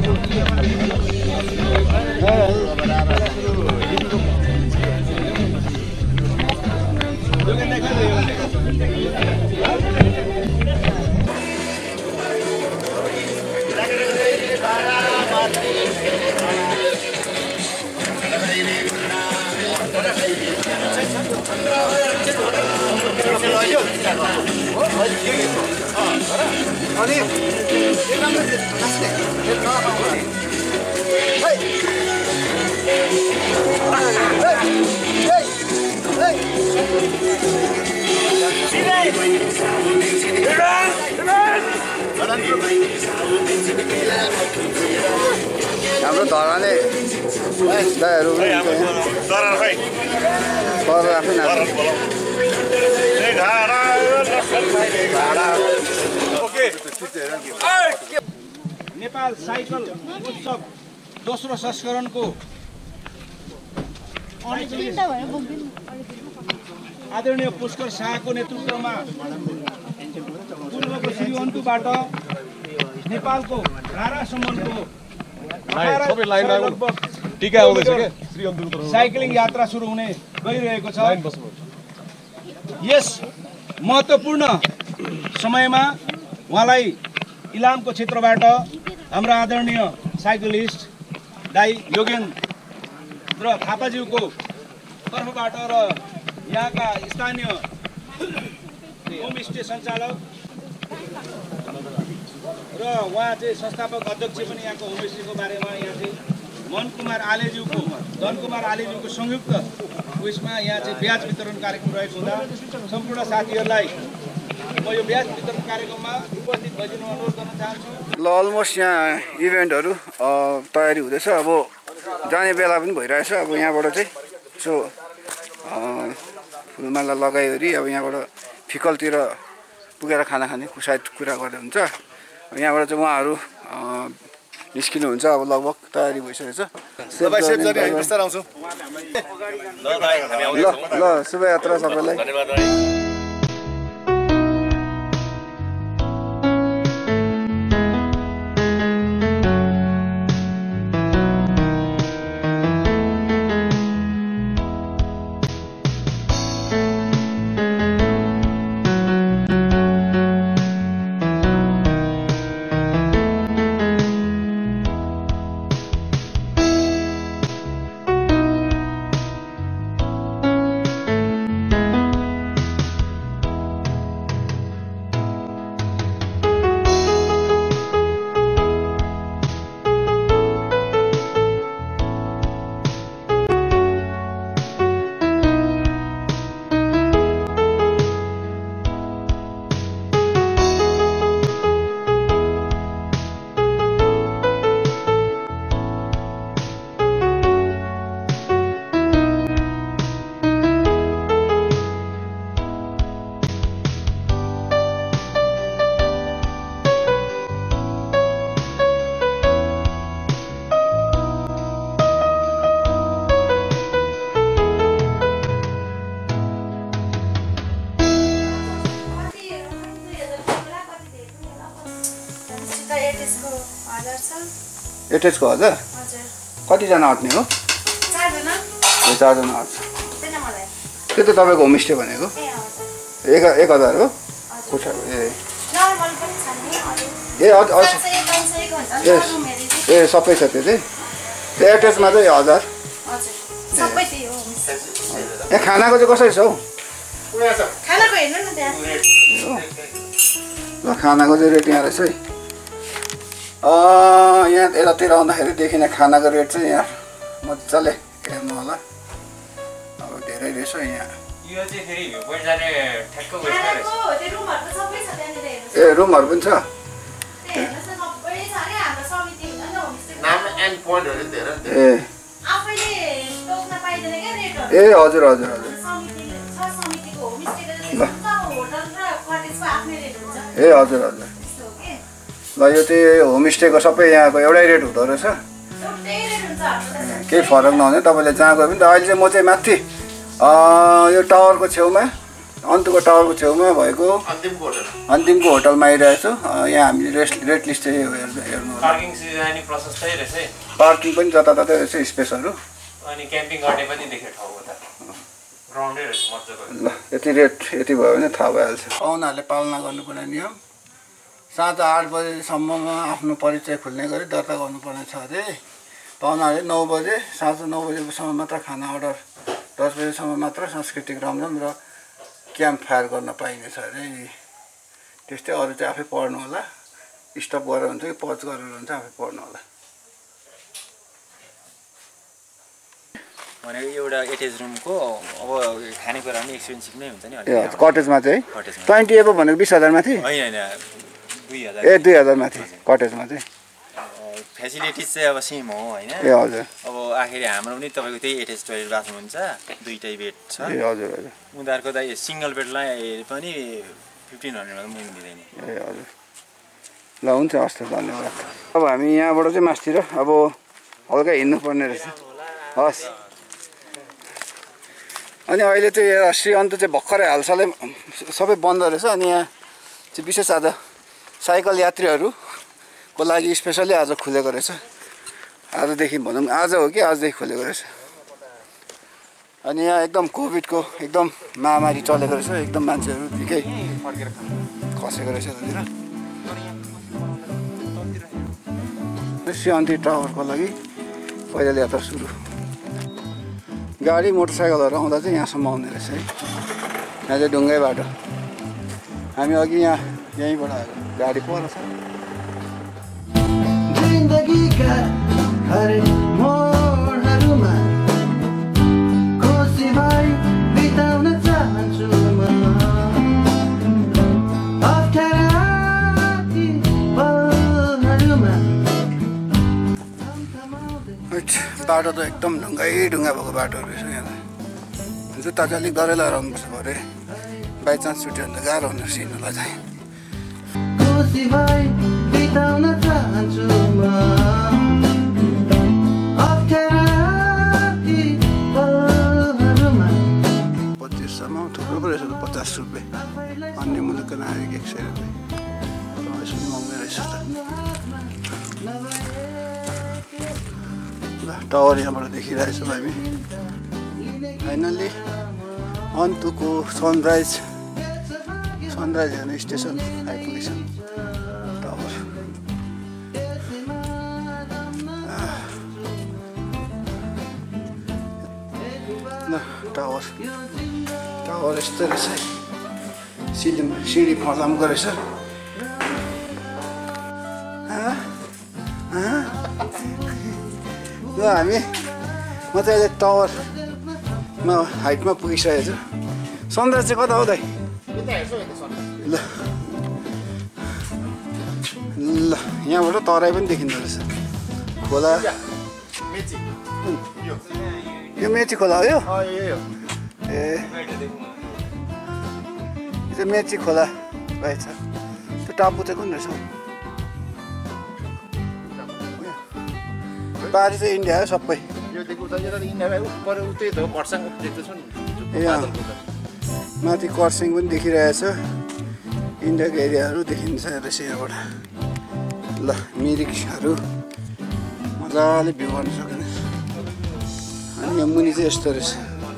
Speaker 9: हाम्रो धराने दाइहरू नेपाल साइकल उत्सव दोस्रो संस्करणको आदरणीय पुष्कर शाहको नेतृत्वमा पूर्वको श्रीअन्तुबाट नेपालको रारासम्मको साइक्लिङ यात्रा सुरु हुने गइरहेको छ। यस महत्त्वपूर्ण समयमा उहाँलाई इलामको क्षेत्रबाट हाम्रा आदरणीय साइक्लिस्ट दाई योगेन्द्र थापाज्यूको तर्फबाट र यहाँका स्थानीय होमस्टे सञ्चालक र उहाँ चाहिँ संस्थापक अध्यक्ष पनि यहाँको होमस्टेको बारेमा यहाँ चाहिँ मन कुमार आलेज्यूको धन कुमार आलेज्यूको संयुक्त उयसमा यहाँ चाहिँ ब्याज वितरण कार्यक्रम रहेको हुँदा सम्पूर्ण साथीहरूलाई म यो ब्याज वितरण कार्यक्रममा उपस्थित भइदिनु अनुरोध गर्न चाहन्छु।
Speaker 2: ल अलमोस्ट यहाँ इभेन्टहरू तयारी हुँदैछ, अब जाने बेला पनि भइरहेछ। अब यहाँबाट चाहिँ यसो फुलमाला लगाइवरी अब यहाँबाट फिकलतिर पुगेर खाना खाने सायद कुरा गर्दै हुन्छ। यहाँबाट चाहिँ उहाँहरू निस्किनुहुन्छ, अब लगभग तयारी भइसकेको छ। ल ल शुभयात्रा सबैलाई।
Speaker 3: एटेजको हजार छ
Speaker 2: एटेजको हजार
Speaker 3: हजुर
Speaker 2: कतिजना आँट्ने हो
Speaker 3: चारजना
Speaker 2: ए चारजना आँट्छ
Speaker 3: छैन मलाई
Speaker 2: त्यो त तपाईँको होमस्टे भनेको
Speaker 3: ए हजुर
Speaker 2: एक एक हजार हो कोठा ए
Speaker 3: नर्मल पनि छ नि अरू
Speaker 2: ए हजुर
Speaker 3: पाँच सय पाँच सयको हुन्छ नि
Speaker 2: Yes.
Speaker 3: रुम हेरी
Speaker 2: ए सबै छ त्यो चाहिँ त्यो एटेजमा चाहिँ हजार
Speaker 3: हजुर सबै त्यही हो होमस्टे।
Speaker 2: ए खानाको चाहिँ कसरी छ हौ
Speaker 3: खानाको हेर्नु न त्यहाँ
Speaker 2: ल खानाको चाहिँ रेट यहाँ रहेछ है यहाँ यतातिर आउँदाखेरि देखिने खानाको रेट चाहिँ यहाँ मजाले हेर्नु होला अब धेरै रहेछ यहाँ
Speaker 5: यो चाहिँ फेरि भ्यू पोइन्ट जाने ठ्याक्क उयसमा रहेछ।
Speaker 3: खानाको त्यो रुमहरु सबै छ त्यहाँनिर हेर्नु
Speaker 2: ए रुमहरू पनि छ
Speaker 3: हेर्नुहोस् न सबै छ नि हाम्रो समिति हुन्छ नि होमस्टे
Speaker 1: नाम एन्ड पोइन्टहरू धेरै
Speaker 2: ए
Speaker 3: आफैले तोक्न पाइँदैन क्या रेटहरू
Speaker 2: ए हजुर हजुर हजुर
Speaker 3: समितिले छ समितिको होमस्टेको चाहिँ होटल र कटेजको आफ्नै रेट हुन्छ
Speaker 2: ए हजुर हजुर
Speaker 3: त्यस्तो हो कि
Speaker 2: ल यो चाहिँ होमस्टेको सबै यहाँको एउटै रेट हुँदो रहेछ
Speaker 3: एउटै रेट हुन्छ हाम्रो त
Speaker 2: केही फरक नहुने तपाईँले जहाँ गयो भने त अहिले चाहिँ म चाहिँ माथि यो टावरको छेउमा अन्तको टावरको छेउमा भएको
Speaker 1: अन्तिमको होटल
Speaker 2: अन्तिमको होटलमा आइरहेको छु यहाँ हामीले रेस्ट रेट लिस्ट चाहिँ हेर्नु हेर्नु होला
Speaker 5: पार्किङ सुविधा नि प्रशस्तै रहेछ है।
Speaker 2: पार्किङ पनि जताततै रहेछ स्पेसहरू
Speaker 5: अनि क्याम्पिङ गर्ने पनि देख्यो ठाउँ त ग्राउन्डै रहेछ मजाको।
Speaker 2: ल यति रेट यति भयो भने थाहा भइहाल्छ पाहुनाहरूले पालना गर्नुपर्ने नियम साँझ आठ बजेसम्ममा आफ्नो परिचय खुल्ने गरी दर्ता गर्नुपर्ने छ अरे पाहुनाहरूले नौ बजे साँझ नौ बजेसम्म मात्र खाना अर्डर दस बजेसम्म मात्र सांस्कृतिक रमझम र क्याम्प फायर गर्न पाइनेछ अरे त्यस्तै अरू चाहिँ आफै पढ्नु होला स्टप गरेर हुन्छ कि पज गरेर हुन्छ आफै पढ्नु होला
Speaker 10: भनेको एउटा एटेज रुमको अब खानेकुरा पनि एक्सपेन्सिभ नै हुन्छ नि
Speaker 2: ए कटेजमा चाहिँ
Speaker 10: कटेजमा
Speaker 2: ट्वेन्टी एबो भनेको बिस हजार माथि
Speaker 10: होइन होइन दुई हजार
Speaker 2: ए दुई हजार माथि कटेजमा चाहिँ
Speaker 10: फेसिलिटिज चाहिँ अब सेम हो होइन
Speaker 2: ए हजुर
Speaker 10: अब आखिर हाम्रो पनि तपाईँको त्यही एटेच टोइलेट बाथरुम हुन्छ दुईटै बेड छ
Speaker 2: ए हजुर हजुर
Speaker 10: उनीहरूको त सिङ्गल बेडलाई पनि फिफ्टिन हन्ड्रेडमा त मुनि दिँदैन
Speaker 2: ए हजुर ल हुन्छ हस् त धन्यवाद अब हामी यहाँबाट चाहिँ मासतिर अब हल्का हिँड्नुपर्ने रहेछ हस् अनि अहिले चाहिँ यहाँ श्री अन्त चाहिँ भर्खरै हालसालै सबै बन्द रहेछ अनि यहाँ चाहिँ विशेष आज साइकल यात्रीहरूको लागि स्पेसली आज खुलेको रहेछ आजदेखि भनौँ आज हो कि आजदेखि खुलेको रहेछ अनि यहाँ एकदम कोभिडको एकदम महामारी चलेको रहेछ एकदम मान्छेहरू निकै खसेको रहेछ त्यतिर श्रीअन्ती टावरको लागि पैदल यात्रा सुरु गाडी मोटरसाइकलहरू आउँदा चाहिँ यहाँसम्म आउने रहेछ है यहाँ चाहिँ ढुङ्गै बाटो हामी अघि यहाँ यहीँबाट आएको गाडी पर छ
Speaker 11: जिन्दगीका हरेक मोडहरूमा खुसी भई बिताउन चाहन्छु म अप्ठ्यारा ती पलहरूमा
Speaker 2: बाटो त एकदम ढुङ्गै ढुङ्गा भएको बाटो रहेछ यहाँ जुत्ता चाहिँ अलिक डरै लगाएर आउनुपर्छ भरे बाइचान्स छुट्यो भने त गाह्रो हुने रहेछ हिँड्नुलाई चाहिँ
Speaker 11: खुसी भई बिताउन चाहन्छु म अप्ठ्यारा ती पलहरूमा
Speaker 2: पच्चिससम्म थुप्रो पो रहेछ त पचास रुपियाँ अन्य मुलुकको नागरिक एक सय रुपियाँ यसो महँगो रहेछ त ल टावर यहाँबाट देखिरहेछ हामी फाइनल्ली अन्तुको सनराइज सनराइज हेर्ने स्टेसन आइपुगेछ टावर ल टावर टावर यस्तै रहेछ सिडी सिडी फर्लामको रहेछ ल हामी म चाहिँ अहिले टावरमा हाइटमा पुगिसकेको छु सनराइज चाहिँ कता हो दाइ ल ल यहाँबाट तराई पनि देखिँदो रहेछ खोला यो मेची खोला हो यो ए यो चाहिँ मेची खोला रहेछ त्यो टापु चाहिँ कुन रहेछ बारी चाहिँ इन्डिया हो सबै ए माथि कर्सिङ पनि देखिरहेछ इन्डियाको एरियाहरू देखिन्छ रहेछ यहाँबाट ल मिरिकहरू मजाले भ्यू गर्न सकिने। अनि यो मुनि चाहिँ यस्तो रहेछ,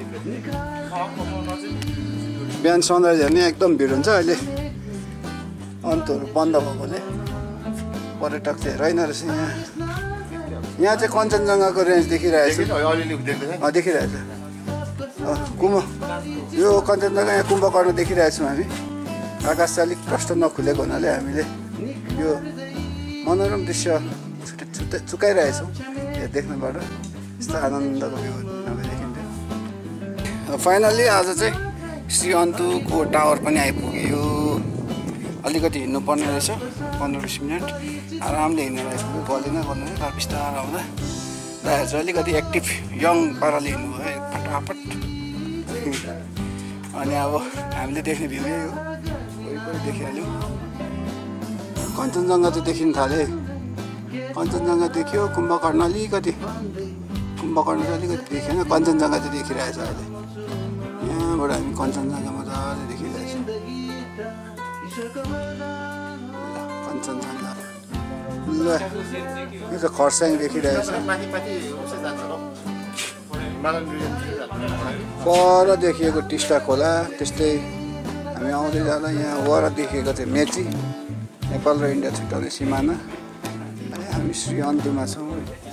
Speaker 2: बिहान सनराइज हेर्ने एकदम भिड हुन्छ। अहिले अन्तहरू बन्द भएकोले पर्यटक चाहिँ हेराइन रहेछ। यहाँ यहाँ चाहिँ कञ्चनजङ्घाको रेन्ज देखिरहेछ, देखिरहेछ कुम्भ, यो कञ्चनजङ्घा यहाँ कुम्भकर्ण देखिरहेछौँ हामी। आकाश चाहिँ अलिक प्रष्ट नखुलेको हुनाले हामीले यो मनोरम दृश्य छुट्टै चुकाइरहेछौँ यो देख्नबाट। यस्तो आनन्दको भ्यू नभए देखिन्थ्यो। फाइनल्ली आज चाहिँ श्री अन्तुको टावर पनि आइपुग्यो। अलिकति हिँड्नुपर्ने रहेछ, पन्ध्र बिस मिनट आरामले हिँडेर आइपुग्यो। गलेन गलेन तर बिस्तारो आउँदा दाइहरू चाहिँ अलिकति एक्टिभ यङ पाराले हिँड्नुभयो फटाफट। अनि अब हामीले देख्ने भ्यू यही हो, वरिपरि देखिहाल्यौँ। कञ्चनजङ्घा चाहिँ देखिन थाले, कञ्चनजङ्घा देखियो। कुम्भकर्ण अलिकति, कुम्भकर्ण चाहिँ अलिकति देखेन, कञ्चनजङ्घा चाहिँ देखिरहेछ अहिले। यहाँबाट हामी कञ्चनजङ्घा मजाले देखिरहेछौँ। कञ्चनजङ्घा ल यो चाहिँ खरसाङ देखिरहेछ। पर देखिएको टिस्टा खोला, त्यस्तै हामी आउँदै जाँदा यहाँ वर देखिएको चाहिँ मेची, नेपाल र इन्डिया छुट्याउने सिमाना। अनि हामी श्री अन्तुमा छौँ।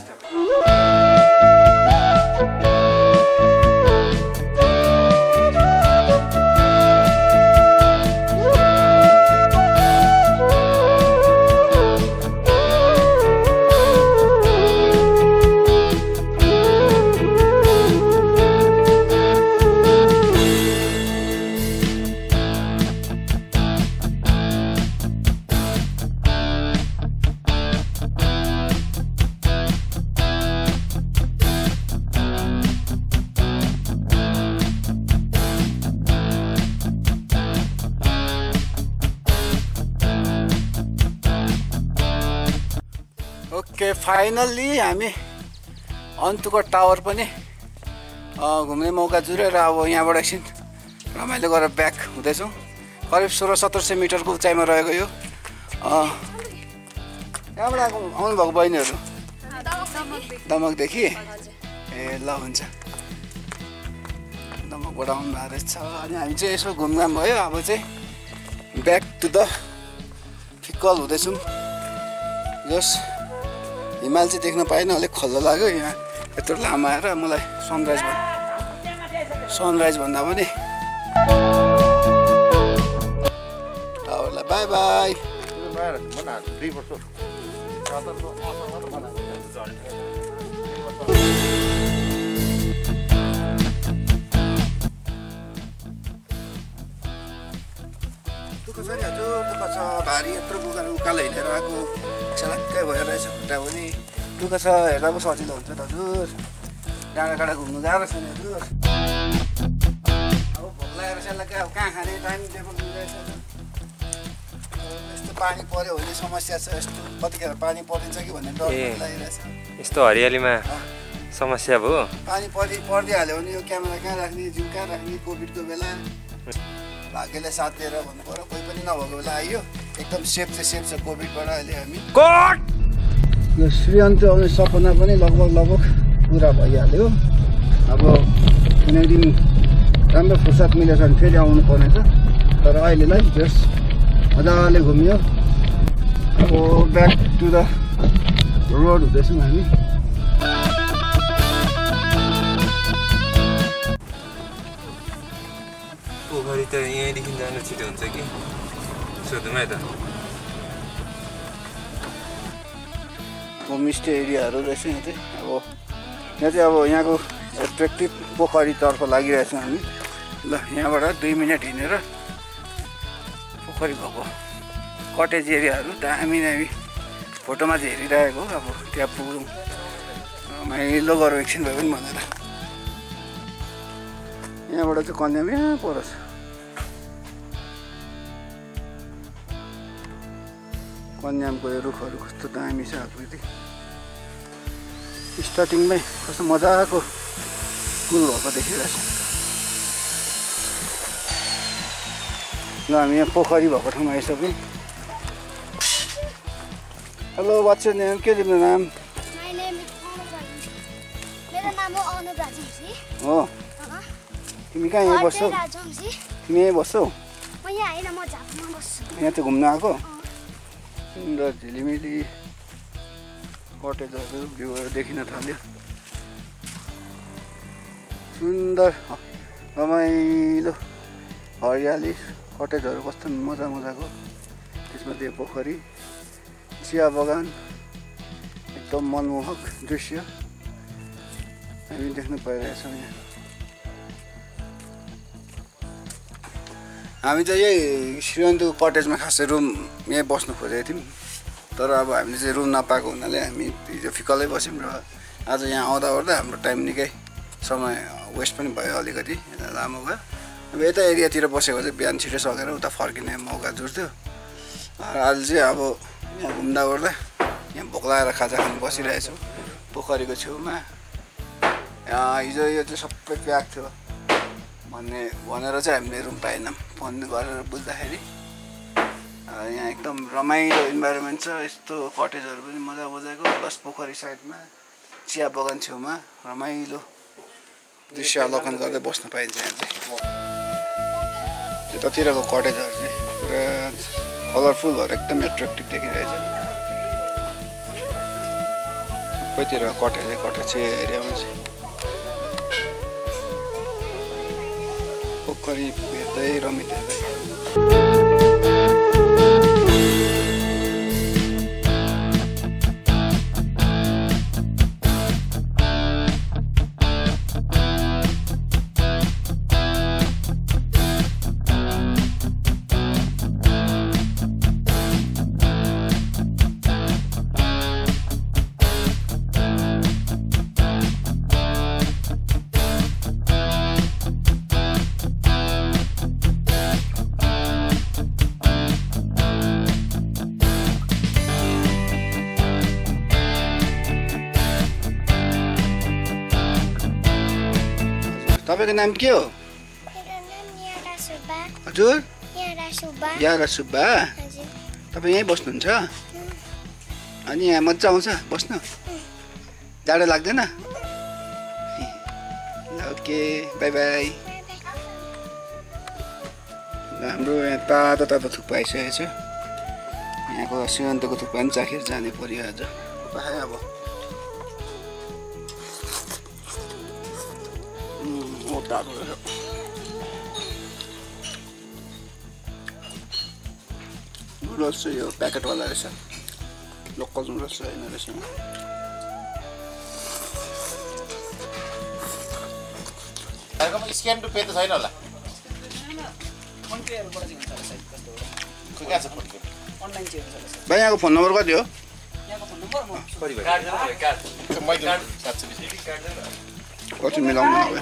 Speaker 2: ओके फाइनल्ली हामी अन्तुको टावर पनि घुम्ने मौका जुरेर अब यहाँबाट एकछिन रमाइलो गरेर ब्याक हुँदैछौँ। करिब सोह्र सत्र सय मिटरको उचाइमा रहेको यो कहाँबाट आएको आउनुभएको बहिनीहरू? दमकदेखि? ए ल हुन्छ, दमकबाट आउनु भएको रहेछ। अनि हामी चाहिँ यसो घुमघाम भयो। अब चाहिँ ब्याक टु द फिक्कल हुँदैछौँ। जस हिमाल चाहिँ देख्न पाएन, अलिक खल्लो लाग्यो। यहाँ यत्रो लामो आएर मलाई सनराइज सनराइज भन्दा पनि टावरलाई बाई बाई। दुःख छ नि हजुर, दुःख छ। भारी यत्रो बुका उकालो हिँडेर आएको छलाक्कै भइरहेछ खुट्टा पनि। दुःख छ, हेर्दा पो सजिलो हुन्छ त हजुर। डाँडा डाँडा घुम्नु गाह्रो छ नि हजुर। अब भोक लागेर सेलाक्कै अब कहाँ खाने टाइम टेबल मिलिरहेछ। यस्तो पानी पऱ्यो भने समस्या छ। यस्तो कतिखेर पानी परिन्छ कि भन्ने डर लागिरहेछ।
Speaker 5: यस्तो हरियालीमा समस्या भयो।
Speaker 2: पानी परि परिदिइहाल्यो भने यो क्यामेरा कहाँ राख्ने, जिउ कहाँ राख्ने, कोभिडको बेला भाग्यले साथ दिएर भन्नु पऱ्यो। कोही पनि नभएको बेला आइयो। एकदम सेफ चाहिँ सेफ छ कोभिडबाट अहिले हामी। यो श्री अन्तु आउने सपना पनि लगभग लगभग पुरा भइहाल्यो। अब कुनै दिन राम्रो फुर्सद मिलेछ भने फेरि आउनु पर्नेछ। तर अहिलेलाई जस मजाले घुम्यो। अब ब्याक टु द रोड हुँदैछौँ हामी।
Speaker 10: पोखरी त यहीँदेखि जानु छिटो हुन्छ कि सोधौँ है त।
Speaker 2: होमस्टे एरियाहरू रहेछ यहाँ चाहिँ। अब यहाँ चाहिँ अब यहाँको एट्र्याक्टिभ पोखरीतर्फ लागिरहेछौँ हामी। ल यहाँबाट दुई मिनट हिँडेर पोखरी भएको कटेज एरियाहरू दामी दामी फोटोमा चाहिँ हेरिरहेको। अब त्यहाँ पुगौँ माइलो गरौँ एकछिन भए पनि भनेर। यहाँबाट चाहिँ कन्याम यहाँ परोस्। कन्यामको यो रुखहरू कस्तो दामी छ आकृति। स्टार्टिङमै कस्तो मजाको फुल भएको देखिरहेछ। ल हामी यहाँ पोखरी भएको ठाउँमा आइसक्यौँ। Hello what's your name? के तिम्रो नाम?
Speaker 12: My name is Anu. मेरो नाम हो अनु राजवंशी.
Speaker 2: हो. तिमी कहाँ यहीँ बस्छौ?
Speaker 12: राजवंशी.
Speaker 2: तिमी यहीँ बस्छौ?
Speaker 12: म यहाँ हैन म झापामा बस्छु.
Speaker 2: यहाँ चाहिँ घुम्न आएको? सुन्दर झिलिमिली कटेजहरू भ्यूहरू देखिन थाल्यो. सुन्दर रमाइलो हरियाली कटेजहरू कस्तो मजा मजाको. त्यसमध्ये पोखरी चिया बगान एकदम मनमोहक दृश्य हामी देख्न पाइरहेछौँ यहाँ. हामी चाहिँ यही श्रीअन्तु कटेजमा खासै रुम यहीँ बस्नु खोजेको थियौँ तर अब हामीले चाहिँ रुम नपाएको हुनाले हामी हिजो फिक्कलै बस्यौँ र आज यहाँ आउँदा ओर्दा हाम्रो टाइम निकै समय वेस्ट पनि भयो अलिकति लामो भयो. अब यता एरियातिर बसेको चाहिँ बिहान छिटो सकेर उता फर्किने मौका जुर्थ्यो. आज चाहिँ अब यहाँ घुम्दा ओर्दा यहाँ भोक लागेर खाजा खानु बसिरहेछौँ पोखरीको छेउमा. हिजो यो चाहिँ सबै प्याक थियो भन्ने भनेर चाहिँ हामीले रुम पाएनौँ फोन गरेर बुझ्दाखेरि. यहाँ एकदम रमाइलो इन्भाइरोमेन्ट छ. यस्तो कटेजहरू पनि मजा मजाको प्लस पोखरी साइडमा चिया बगान छेउमा रमाइलो दृश्य अवलोकन गर्दै बस्न पाइन्छ. यहाँ चाहिँ त्यतातिरको कटेजहरू चाहिँ पुरा कलरफुल भएर एकदम एट्र्याक्टिभ देखिरहेछ. सबैतिर कटेजै कटेज एरियामा चाहिँ पोखरी हेर्दै रमित हेर्दै. तपाईँको नाम के हो?
Speaker 12: मेरो नाम यारा सुब्बा.
Speaker 2: हजुर?
Speaker 12: यारा सुब्बा.
Speaker 2: यारा सुब्बा.
Speaker 12: हजुर.
Speaker 2: तपाईँ यहीँ बस्नुहुन्छ? अनि यहाँ मजा आउँछ बस्न? जाडो लाग्दैन? ल ओके बाई बाई. हाम्रो यहाँ तातो तातो थुक्पा आइसकेको छ. यहाँको श्रीअन्तको थुक्पा पनि चाखेर जाने पर्यो आज. अब तातो नुडल्स चाहिँ यो प्याकेटवाला रहेछ लोकल नुडल्स होइन रहेछ.
Speaker 1: स्क्यान टु पे त छैन होला.
Speaker 2: भाइ यहाँको फोन नम्बर कति हो? कति मिलाउनु होला?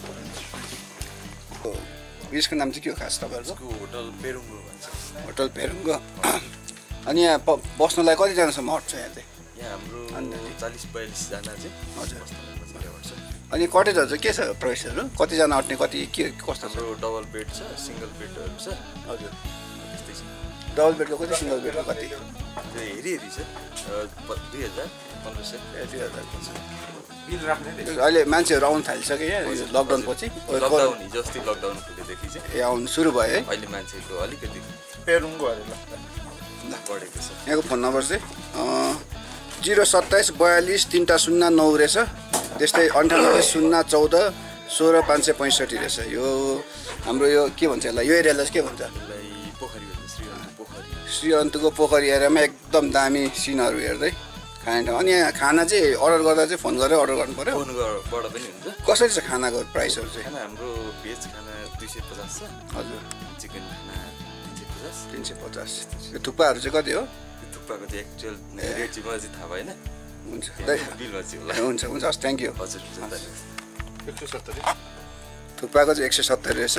Speaker 2: यसको नाम चाहिँ के हो खास तपाईँहरूको?
Speaker 6: होटल पेरुङ्गो भन्छ.
Speaker 2: होटल पेरुङ्गो. अनि यहाँ बस्नलाई कतिजनासम्म हट्छ यहाँ चाहिँ?
Speaker 6: यहाँ हाम्रो चालिस बयालिसजना चाहिँ.
Speaker 2: हजुर. अनि कटेजहरू चाहिँ के छ प्राइसहरू? कतिजना अट्ने कति के कस्तो छ?
Speaker 6: डबल बेड छ सिङ्गल बेडहरू छ.
Speaker 2: हजुर.
Speaker 6: त्यस्तै छ.
Speaker 2: डबल बेडको कति सिङ्गल बेडको कति?
Speaker 6: त्यो हेरी हेरी छ. दुई हजार पन्ध्र सय
Speaker 2: दुई हजार पर्छ.
Speaker 6: बिल राख्ने
Speaker 2: अहिले मान्छेहरू आउनु थालिसक्यो यहाँ लकडाउन पछि.
Speaker 6: लकडाउन हिजो अस्ति लकडाउन खुलेदेखि चाहिँ
Speaker 2: ए आउनु सुरु भयो है.
Speaker 6: अहिले मान्छेको अलिकति
Speaker 1: पेरुङ्गो अरे ल
Speaker 6: बढेको छ.
Speaker 2: यहाँको फोन नम्बर चाहिँ जिरो सत्ताइस बयालिस तिनवटा शून्य नौ रहेछ. त्यस्तै अन्ठानब्बे शून्य चौध सोह्र पाँच सय पैँसठी रहेछ. यो हाम्रो यो के भन्छ यसलाई? यो एरियालाई चाहिँ के भन्छ?
Speaker 6: पोखरी पोखरी
Speaker 2: श्रीअन्तुको पोखरी एरियामा एकदम दामी सिनहरू हेर्दै खाने ठाउँ. अनि यहाँ खाना चाहिँ अर्डर गर्दा चाहिँ फोन गरेर अर्डर गर्नु पऱ्यो?
Speaker 6: फोनबाट पनि हुन्छ.
Speaker 2: कसरी छ खानाको प्राइसहरू चाहिँ?
Speaker 6: खाना हाम्रो भेज खाना दुई सय पचास छ.
Speaker 2: हजुर.
Speaker 6: चिकन खाना तिन सय पचास.
Speaker 2: तिन सय पचास. यो थुक्पाहरू चाहिँ कति हो?
Speaker 6: थुक्पाको चाहिँ एक्चुअल रेट चाहिँ मलाई चाहिँ थाहा भएन.
Speaker 2: हुन्छ
Speaker 6: बिलमा चाहिँ होला.
Speaker 2: हुन्छ हुन्छ हस् थ्याङ्क यू.
Speaker 6: हजुर
Speaker 1: एक सय सत्तरी.
Speaker 2: थुक्पाको चाहिँ एक सय सत्तरी रहेछ.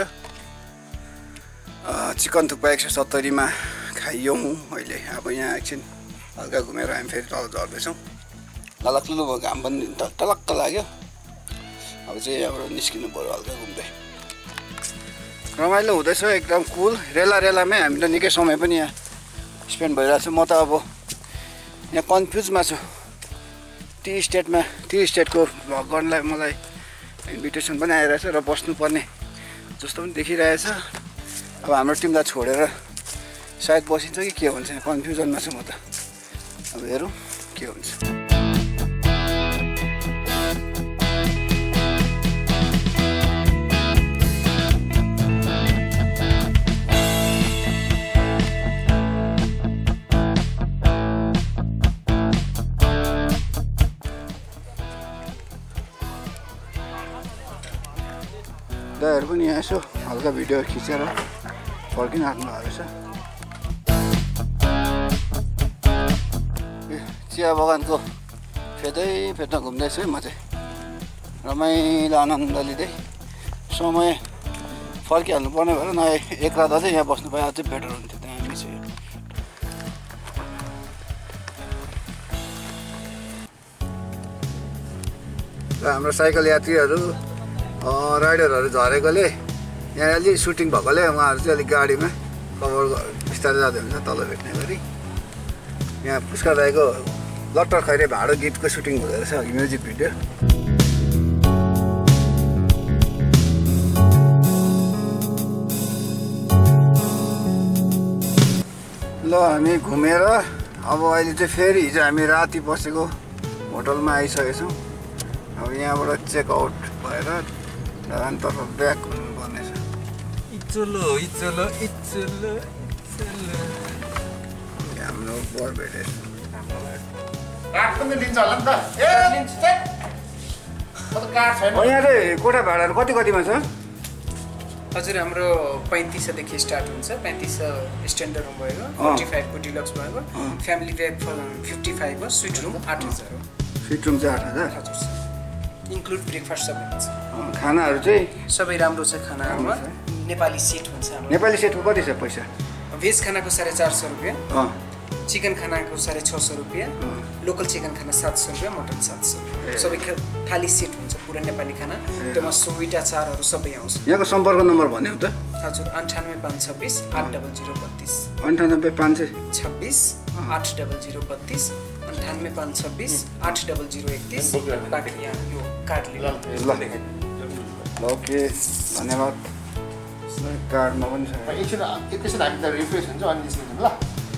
Speaker 2: चिकन थुक्पा एक सय सत्तरीमा खाइयौँ अहिले. अब यहाँ एकछिन हल्का घुमेर हामी फेरि तल झर्दैछौँ. ललक्लु घाम पनि टलक्क लाग्यो. अब चाहिँ यहाँबाट निस्किनु पऱ्यो हल्का घुम्दै. रमाइलो हुँदैछ एकदम कुल. रेला रेलामै हामी त निकै समय पनि यहाँ स्पेन्ड भइरहेको छ. म त अब यहाँ कन्फ्युजमा छु टी स्टेटमा टी स्टेटको भ्लग गर्नलाई मलाई इन्भिटेसन पनि आइरहेछ र बस्नुपर्ने जस्तो पनि देखिरहेछ। अब हाम्रो टिमलाई छोडेर सायद बसिन्छ कि के हुन्छ कन्फ्युजनमा छु म त। अब हेरौँ के हुन्छ। दाइहरू पनि यहाँ यसो हल्का भिडियो खिचेर फर्किनु भएको रहेछ। चिया बगानको फेदै फेदमा घुम्दैछु है म चाहिँ रमाइलो आनन्द लिँदै। समय फर्किहाल्नु पर्ने भएर नयाँ एक रात अझै यहाँ बस्नु पाए अझै बेटर हुन्थ्यो। दामी छ र हाम्रो साइकल यात्रीहरू राइडरहरू झरेकोले यहाँ अलिक सुटिङ भएकोले उहाँहरू चाहिँ अलिक गाडीमा कभर बिस्तारै जाँदै हुन्छ तल भेट्ने गरी। यहाँ पुस्कर राईको लट्टर खैरे भाँडो गीतको सुटिङ हुँदो रहेछ अघि म्युजिक भिडियो। ल हामी घुमेर अब अहिले चाहिँ फेरि हिजो हामी राति बसेको होटलमा आइसकेको छौँ। अब यहाँबाट चेकआउट भएर तर्फ ब्याक हुनुपर्ने छ।
Speaker 10: इचलो इचलो इचलो
Speaker 2: हाम्रो बर भेटेर
Speaker 1: काठ पनि लिन्छ होला नि त। ए लिन्छ काठ छैन।
Speaker 2: यहाँ चाहिँ कोठा भाडाहरू कति कतिमा छ?
Speaker 13: हजुर हाम्रो पैँतिसदेखि स्टार्ट हुन्छ। पैँतिस स्ट्यान्डर्ड रुम भएको, फोर्टी फाइभको डिलक्स भएको, फ्यामिली प्याक फिफ्टी फाइभ हो, स्विट रुम आठ हजार हो।
Speaker 2: स्विट रुम चाहिँ आठ हजार
Speaker 13: हजुर सर, इन्क्लुड ब्रेकफास्ट सबै हुन्छ।
Speaker 2: खानाहरू चाहिँ
Speaker 13: सबै राम्रो छ। खानाहरूमा नेपाली सेट हुन्छ हाम्रो।
Speaker 2: नेपाली सेटको कति छ पैसा?
Speaker 13: भेज खानाको साढे चार सौ रुपियाँ, चिकन खानाको साढे छ सौ रुपियाँ, लोकल चिकन खाना सात सौ रुपियाँ, मटन सात सौ। सबै थाली सेट हुन्छ पुरा नेपाली खाना। त्यसमा स्विट अचारहरू सबै आउँछ।
Speaker 2: यहाँको सम्पर्क नम्बर भन्यो त?
Speaker 13: हजुर अन्ठानब्बे पाँच छब्बिस आठ डबल जिरो बत्तिस।
Speaker 2: अन्ठानब्बे पाँच सय
Speaker 13: छब्बिस आठ डबल जिरो बत्तिस, अन्ठानब्बे पाँच छब्बिस आठ डबल जिरो एकतिस। बाँकी यहाँ यो कार्डले
Speaker 2: ल ओके धन्यवाद। कार्डमा पनि छ।
Speaker 1: एकछिन एकैछिन हामी त रिफ्रेस हुन्छ अनि निस्किन्छौँ ल।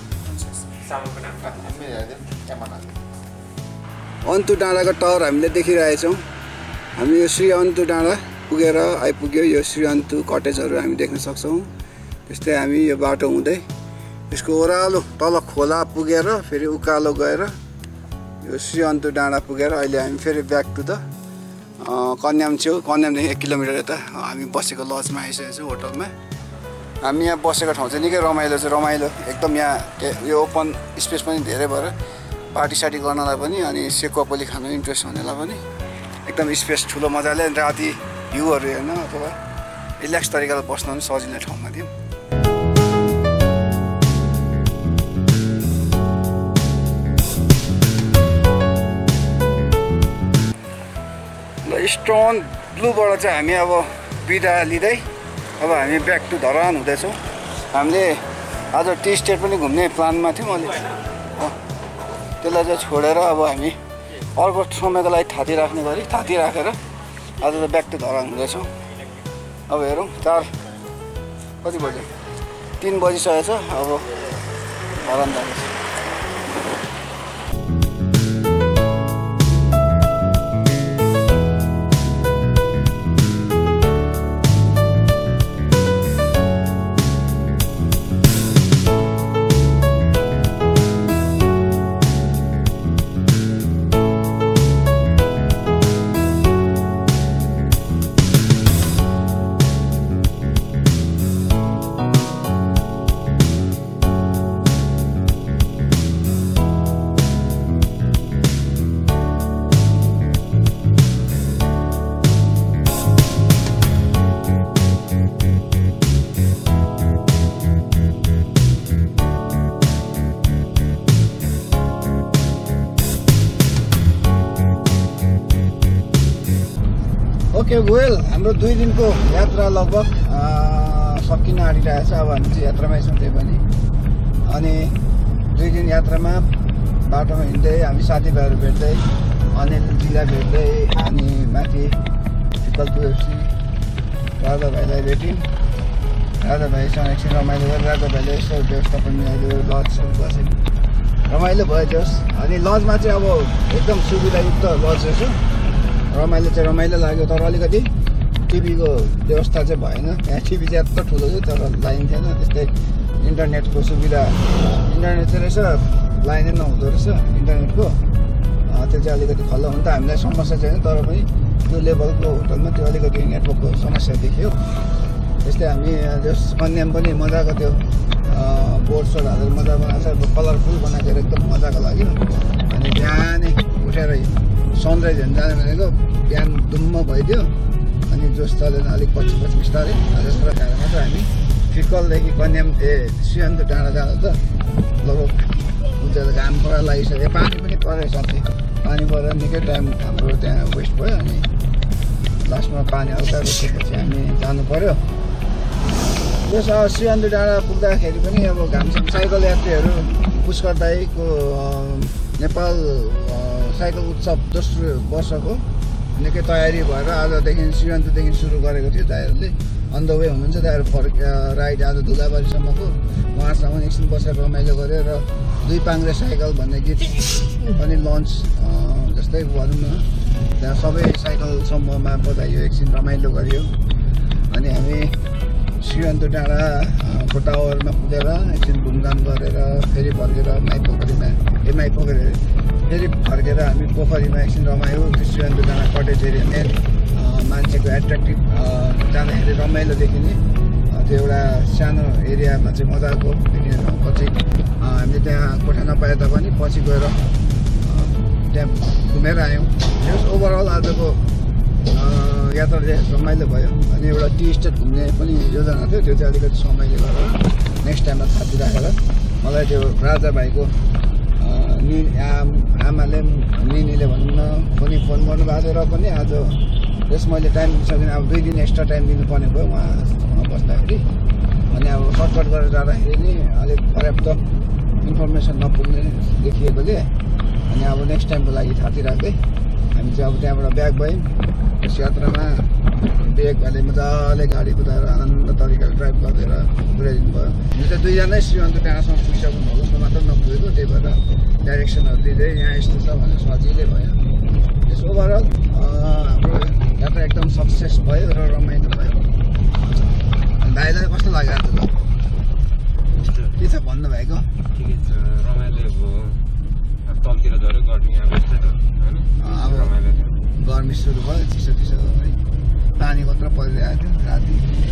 Speaker 2: अन्तु डाँडाको टावर हामीले देखिरहेछौँ। हामी यो श्री अन्तु डाँडा पुगेर आइपुग्यो। यो श्री अन्तु कटेजहरू हामी देख्न सक्छौँ। त्यस्तै हामी यो बाटो हुँदै यसको ओह्रालो तल खोला पुगेर फेरि उकालो गएर यो श्री अन्तु डाँडा पुगेर अहिले हामी फेरि ब्याक टु द कन्याम छेउ। कन्यामदेखि एक किलोमिटर यता हामी बसेको लजमा आइसकेको छौँ होटलमा। हामी यहाँ बसेको ठाउँ चाहिँ निकै रमाइलो छ। रमाइलो एकदम यहाँ के यो ओपन स्पेस पनि धेरै भएर पार्टी सार्टी गर्नलाई पनि अनि सेकुवा पोली खानु इन्ट्रेस्ट हुनेलाई पनि एकदम स्पेस ठुलो मजाले राति भ्यूहरू हेर्न अथवा रिल्याक्स तरिकाले बस्न पनि सजिलो ठाउँमा थियौँ। ल स्टोन ब्लूबाट चाहिँ हामी अब बिदा लिँदै अब हामी ब्याक टु धरान हुँदैछौँ। हामीले आज टी स्टेट पनि घुम्ने प्लानमा थियौँ अलिक, त्यसलाई चाहिँ छोडेर अब हामी अर्को समयको लागि थाती राख्ने गरी थाती राखेर आज त ब्याक टु धरान हुँदैछौँ। अब हेरौँ चार कति बज्यो? तिन बजिसकेको छ। अब धरान जाँदैछ। ओके वेल हाम्रो दुई दिनको यात्रा लगभग सकिन आँटिरहेछ। अब हामी चाहिँ यात्रामै छौँ त्यही पनि। अनि दुई दिन यात्रामा बाटोमा हिँड्दै हामी साथीभाइहरू भेट्दै अनिलजीलाई भेट्दै अनि माथि फिकल टुएफसी राजा भाइलाई भेट्यौँ। राजा भाइसँग एकछिन रमाइलो गरेर राजा भाइले यसो व्यवस्थापन मिलाइदियो, लजहरू बस्यौँ, रमाइलो भयो त्यस। अनि लजमा चाहिँ अब एकदम सुविधायुक्त लज रहेछ, रमाइलो चाहिँ रमाइलो लाग्यो। तर अलिकति टिभीको व्यवस्था चाहिँ भएन, यहाँ टिभी चाहिँ यत्रो ठुलो थियो तर लाइन थिएन। त्यस्तै इन्टरनेटको सुविधा, इन्टरनेट चाहिँ रहेछ लाइनै नहुँदो रहेछ इन्टरनेटको, त्यो चाहिँ अलिकति खल्लो हुन त हामीलाई समस्या छैन, तर पनि त्यो लेभलको होटलमा त्यो अलिकति नेटवर्कको समस्या देखियो। त्यस्तै हामी त्यस कन्याम पनि मजाको त्यो बोर्ड सोर्ड हालेर मजा बनाएको छ, कलरफुल बनाएको एकदम मजाको लाग्यो। अनि बिहानै उठेर सनराइज हेर्नु जाने भनेको बिहान दुम्म भइदियो, अनि जोस चलेन, अलिक पछि पछि बिस्तारै जस्तो खाएर मात्र हामी फिकलदेखि कन्याम ए सियान्त डाँडा जाँदा त लगभग उता घाम परेर लागिसक्यो, पानी पनि पऱ्यो साथै, पानी परेर निकै टाइम हाम्रो त्यहाँ वेस्ट भयो। अनि लास्टमा पानी हल्का रोकेपछि हामी जानु पऱ्यो। त्यस सियान्त डाँडा पुग्दाखेरि पनि अब घामसँग साइकल यात्रीहरू पुष्कर दाईको नेपाल साइकल उत्सव दोस्रो वर्षको निकै तयारी भएर आजदेखि सियान्तदेखि सुरु गरेको थियो। दाईहरूले अन द वे हुनुहुन्छ, दाईहरू फर्क राइड आज धुलाबारीसम्मको उहाँहरूसँग एकछिन बसेर रमाइलो गरेर र दुई पाङ्रे साइकल भन्ने गीत पनि लन्च जस्तै भनौँ न, त्यहाँ सबै साइकल समूहमा बजाइयो, एकछिन रमाइलो गरियो। अनि हामी सियान्त डाँडाको टावरमा पुगेर एकछिन घुमघाम गरेर फेरि फर्केर माई पोखरीमा ए माई पोखरी फेरि फर्केर हामी पोखरीमा एकछिन रमायो। त्यो सियान्त डाँडा कटेज एरिया मेन मान्छेको एट्र्याक्टिभ जाँदाखेरि रमाइलो देखिने त्यो एउटा सानो एरियामा चाहिँ मजाको देखिने। पछि हामीले त्यहाँ कोठा नपाए तापनि पछि गएर त्यहाँ घुमेर आयौँ। त्यस ओभरअल आजको यात्रा चाहिँ रमाइलो भयो। अनि एउटा टी स्टेट घुम्ने पनि योजना थियो, त्यो चाहिँ अलिकति समयले गरेर नेक्स्ट टाइममा थाती राखेर मलाई त्यो राजा भाइको नि आमाले निनीले भनौँ न पनि फोन गर्नुभएको थियो र पनि आज त्यस मैले टाइम दिइसकेँ। अब दुई दिन एक्स्ट्रा टाइम दिनुपर्ने भयो उहाँसँग बस्दाखेरि। अनि अब सर्टकट गरेर जाँदाखेरि नि अलिक पर्याप्त इन्फर्मेसन नपुग्ने देखिएकोले अनि अब नेक्स्ट टाइमको लागि थाती राख्दै हामी चाहिँ अब त्यहाँबाट ब्याक भयौँ। त्यस यात्रामा ब्याग भाइले मजाले गाडी कुदाएर आनन्द तरिकाले ड्राइभ गरेर पुऱ्याइदिनु भयो। यो चाहिँ दुईजनै सियान्त डाँडासम्म पुगिसक्नु भएको, उसको मात्र नपुगेको, त्यही भएर डाइरेक्सनहरू दिँदै यहाँ यस्तो छ भनेर सजिलै भयो। त्यस ओभरअल हाम्रो यात्रा एकदम सक्सेस भयो र रमाइलो भयो। भाइलाई कस्तो लाग्यो आज त? के छ भन्नुभएको?
Speaker 14: ठिकै छ, रमाइलो भयो। अब तलतिर झऱ्यो गर्मी अब यस्तै छ होइन,
Speaker 2: अब गर्मी सुरु भयो, चिसो चिसो है, पानी मात्र परिरहेको थियो राति।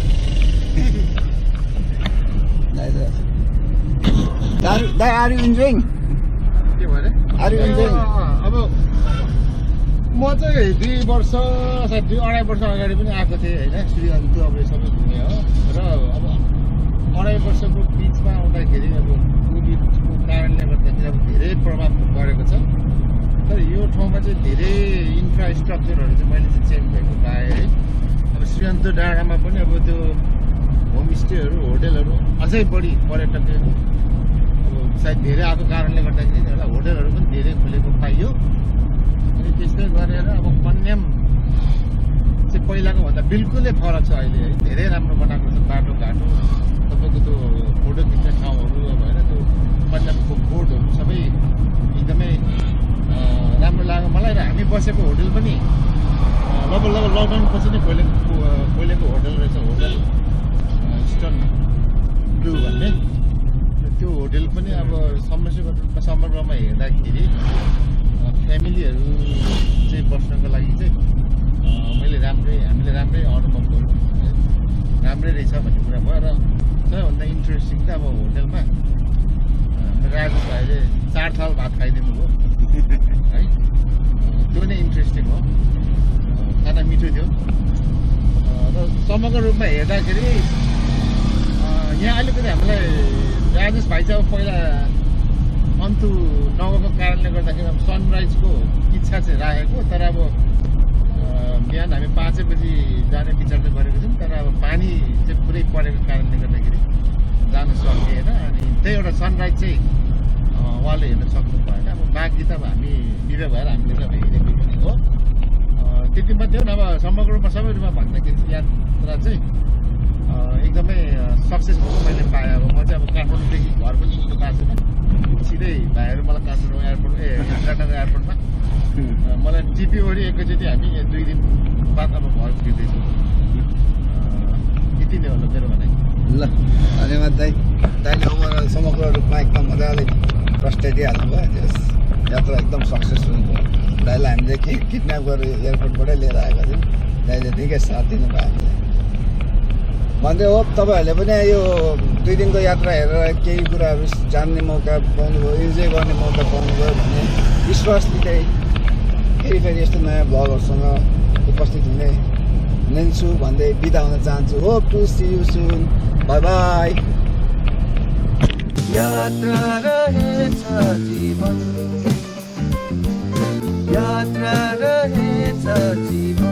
Speaker 2: दाइ आर यु इन्जोइङ?
Speaker 14: के भयो
Speaker 2: आर यु इन्जोइङ?
Speaker 14: अब म चाहिँ दुई वर्ष सायद दुई अढाई वर्ष अगाडि पनि आएको थिएँ होइन, श्रीअन्तु अब यो सबै घुमेँ हो। र अब अढाई वर्षको बिचमा आउँदाखेरि अब कोभिडको कारणले गर्दाखेरि अब धेरै प्रभाव परेको छ। तर यो ठाउँमा चाहिँ धेरै इन्फ्रास्ट्रक्चरहरू चाहिँ मैले चाहिँ चेन्ज भएको पाएँ है। अब श्रीअन्तु डाँडामा पनि अब त्यो होमस्टेहरू होटेलहरू अझै बढी पर्यटकले अब सायद धेरै आएको कारणले गर्दाखेरि होला होटेलहरू पनि धेरै खोलेको पाइयो। अनि त्यस्तै गरेर अब कन्याम चाहिँ पहिलाको भन्दा बिल्कुलै फरक छ अहिले है, धेरै राम्रो बनाएको छ। बाटोघाटो तपाईँको त्यो फोटो खिच्ने ठाउँहरू अब होइन, त्यो कन्यामको बोर्डहरू सबै एकदमै राम्रो लाग्यो मलाई। र हामी बसेको होटल पनि लगभग लगभग लकडाउन पछि नै खोलेको खोलेको होटल रहेछ, होटल इस्टर्न ब्लू भन्ने। त्यो होटल पनि अब समग्रमा समग्रमा हेर्दाखेरि फ्यामिलीहरू चाहिँ बस्नको लागि चाहिँ मैले राम्रै हामीले राम्रै अनुभव गऱ्यौँ, राम्रै रहेछ भन्ने कुरा भयो। र सबैभन्दा इन्ट्रेस्टिङ त अब होटलमा हाम्रो राजेश भाइले चार थाल भात खाइदिनु भयो है, त्यो नै इन्ट्रेस्टिङ हो। खाना मिठो थियो र समग्र रूपमा हेर्दाखेरि यहाँ अलिकति हामीलाई राजेश भाइ चाहिँ अब पहिला अन्तु नगएको कारणले गर्दाखेरि अब सनराइजको इच्छा चाहिँ राखेको, तर अब बिहान हामी पाँचै बजी जाने विचार चाहिँ गरेको थियौँ। तर अब पानी चाहिँ पुरै परेको कारणले गर्दाखेरि जान सकिएन। अनि त्यही एउटा सनराइज चाहिँ उहाँले हेर्न सक्नु भएन। अब बागगीतामा हामी निर भएर हामीले चाहिँ हिँडेको पनि हो। त्यति मात्रै हो, नभए समग्र रूपमा सबै रूपमा भन्दाखेरि यात्रा चाहिँ एकदमै सक्सेस भएको मैले पाएँ। अब म चाहिँ अब काठमाडौँदेखि घर पनि पुग्नु पाएको छैन, सिधै भाइहरू मलाई काठमाडौँ एयरपोर्ट ए विराटनगर एयरपोर्टमा मलाई टिपी वरि एकैचोटि हामी दुई दिन बाद अब घर पुग्दैछौँ। यति नै होला मेरो भनाइ।
Speaker 2: ल धन्यवाद दाइ। दाइले अब समग्र रूपमा एकदम मजाले प्रस्ताइदिइहाल्नु भयो। यस यात्रा एकदम सक्सेसफुल भयो। दाइलाई हामीले के किडन्याप गरेर एयरपोर्टबाटै लिएर आएको थियौँ। दाइले निकै साथ दिनुभयो हामीलाई। भन्दै हो तपाईँहरूले पनि यो दुई दिनको यात्रा हेरेर केही कुराहरू जान्ने मौका पाउनुभयो, इन्जोय गर्ने मौका पाउनुभयो भने विश्वास दिँदै फेरि फेरि यस्तो नयाँ भ्लगहरूसँग उपस्थित हुने हुनेछु भन्दै बिदा हुन चाहन्छु। Hope to see you soon. Bye bye.
Speaker 11: यात्रा रहेछ जीवन, यात्रा रहेछ जीवन।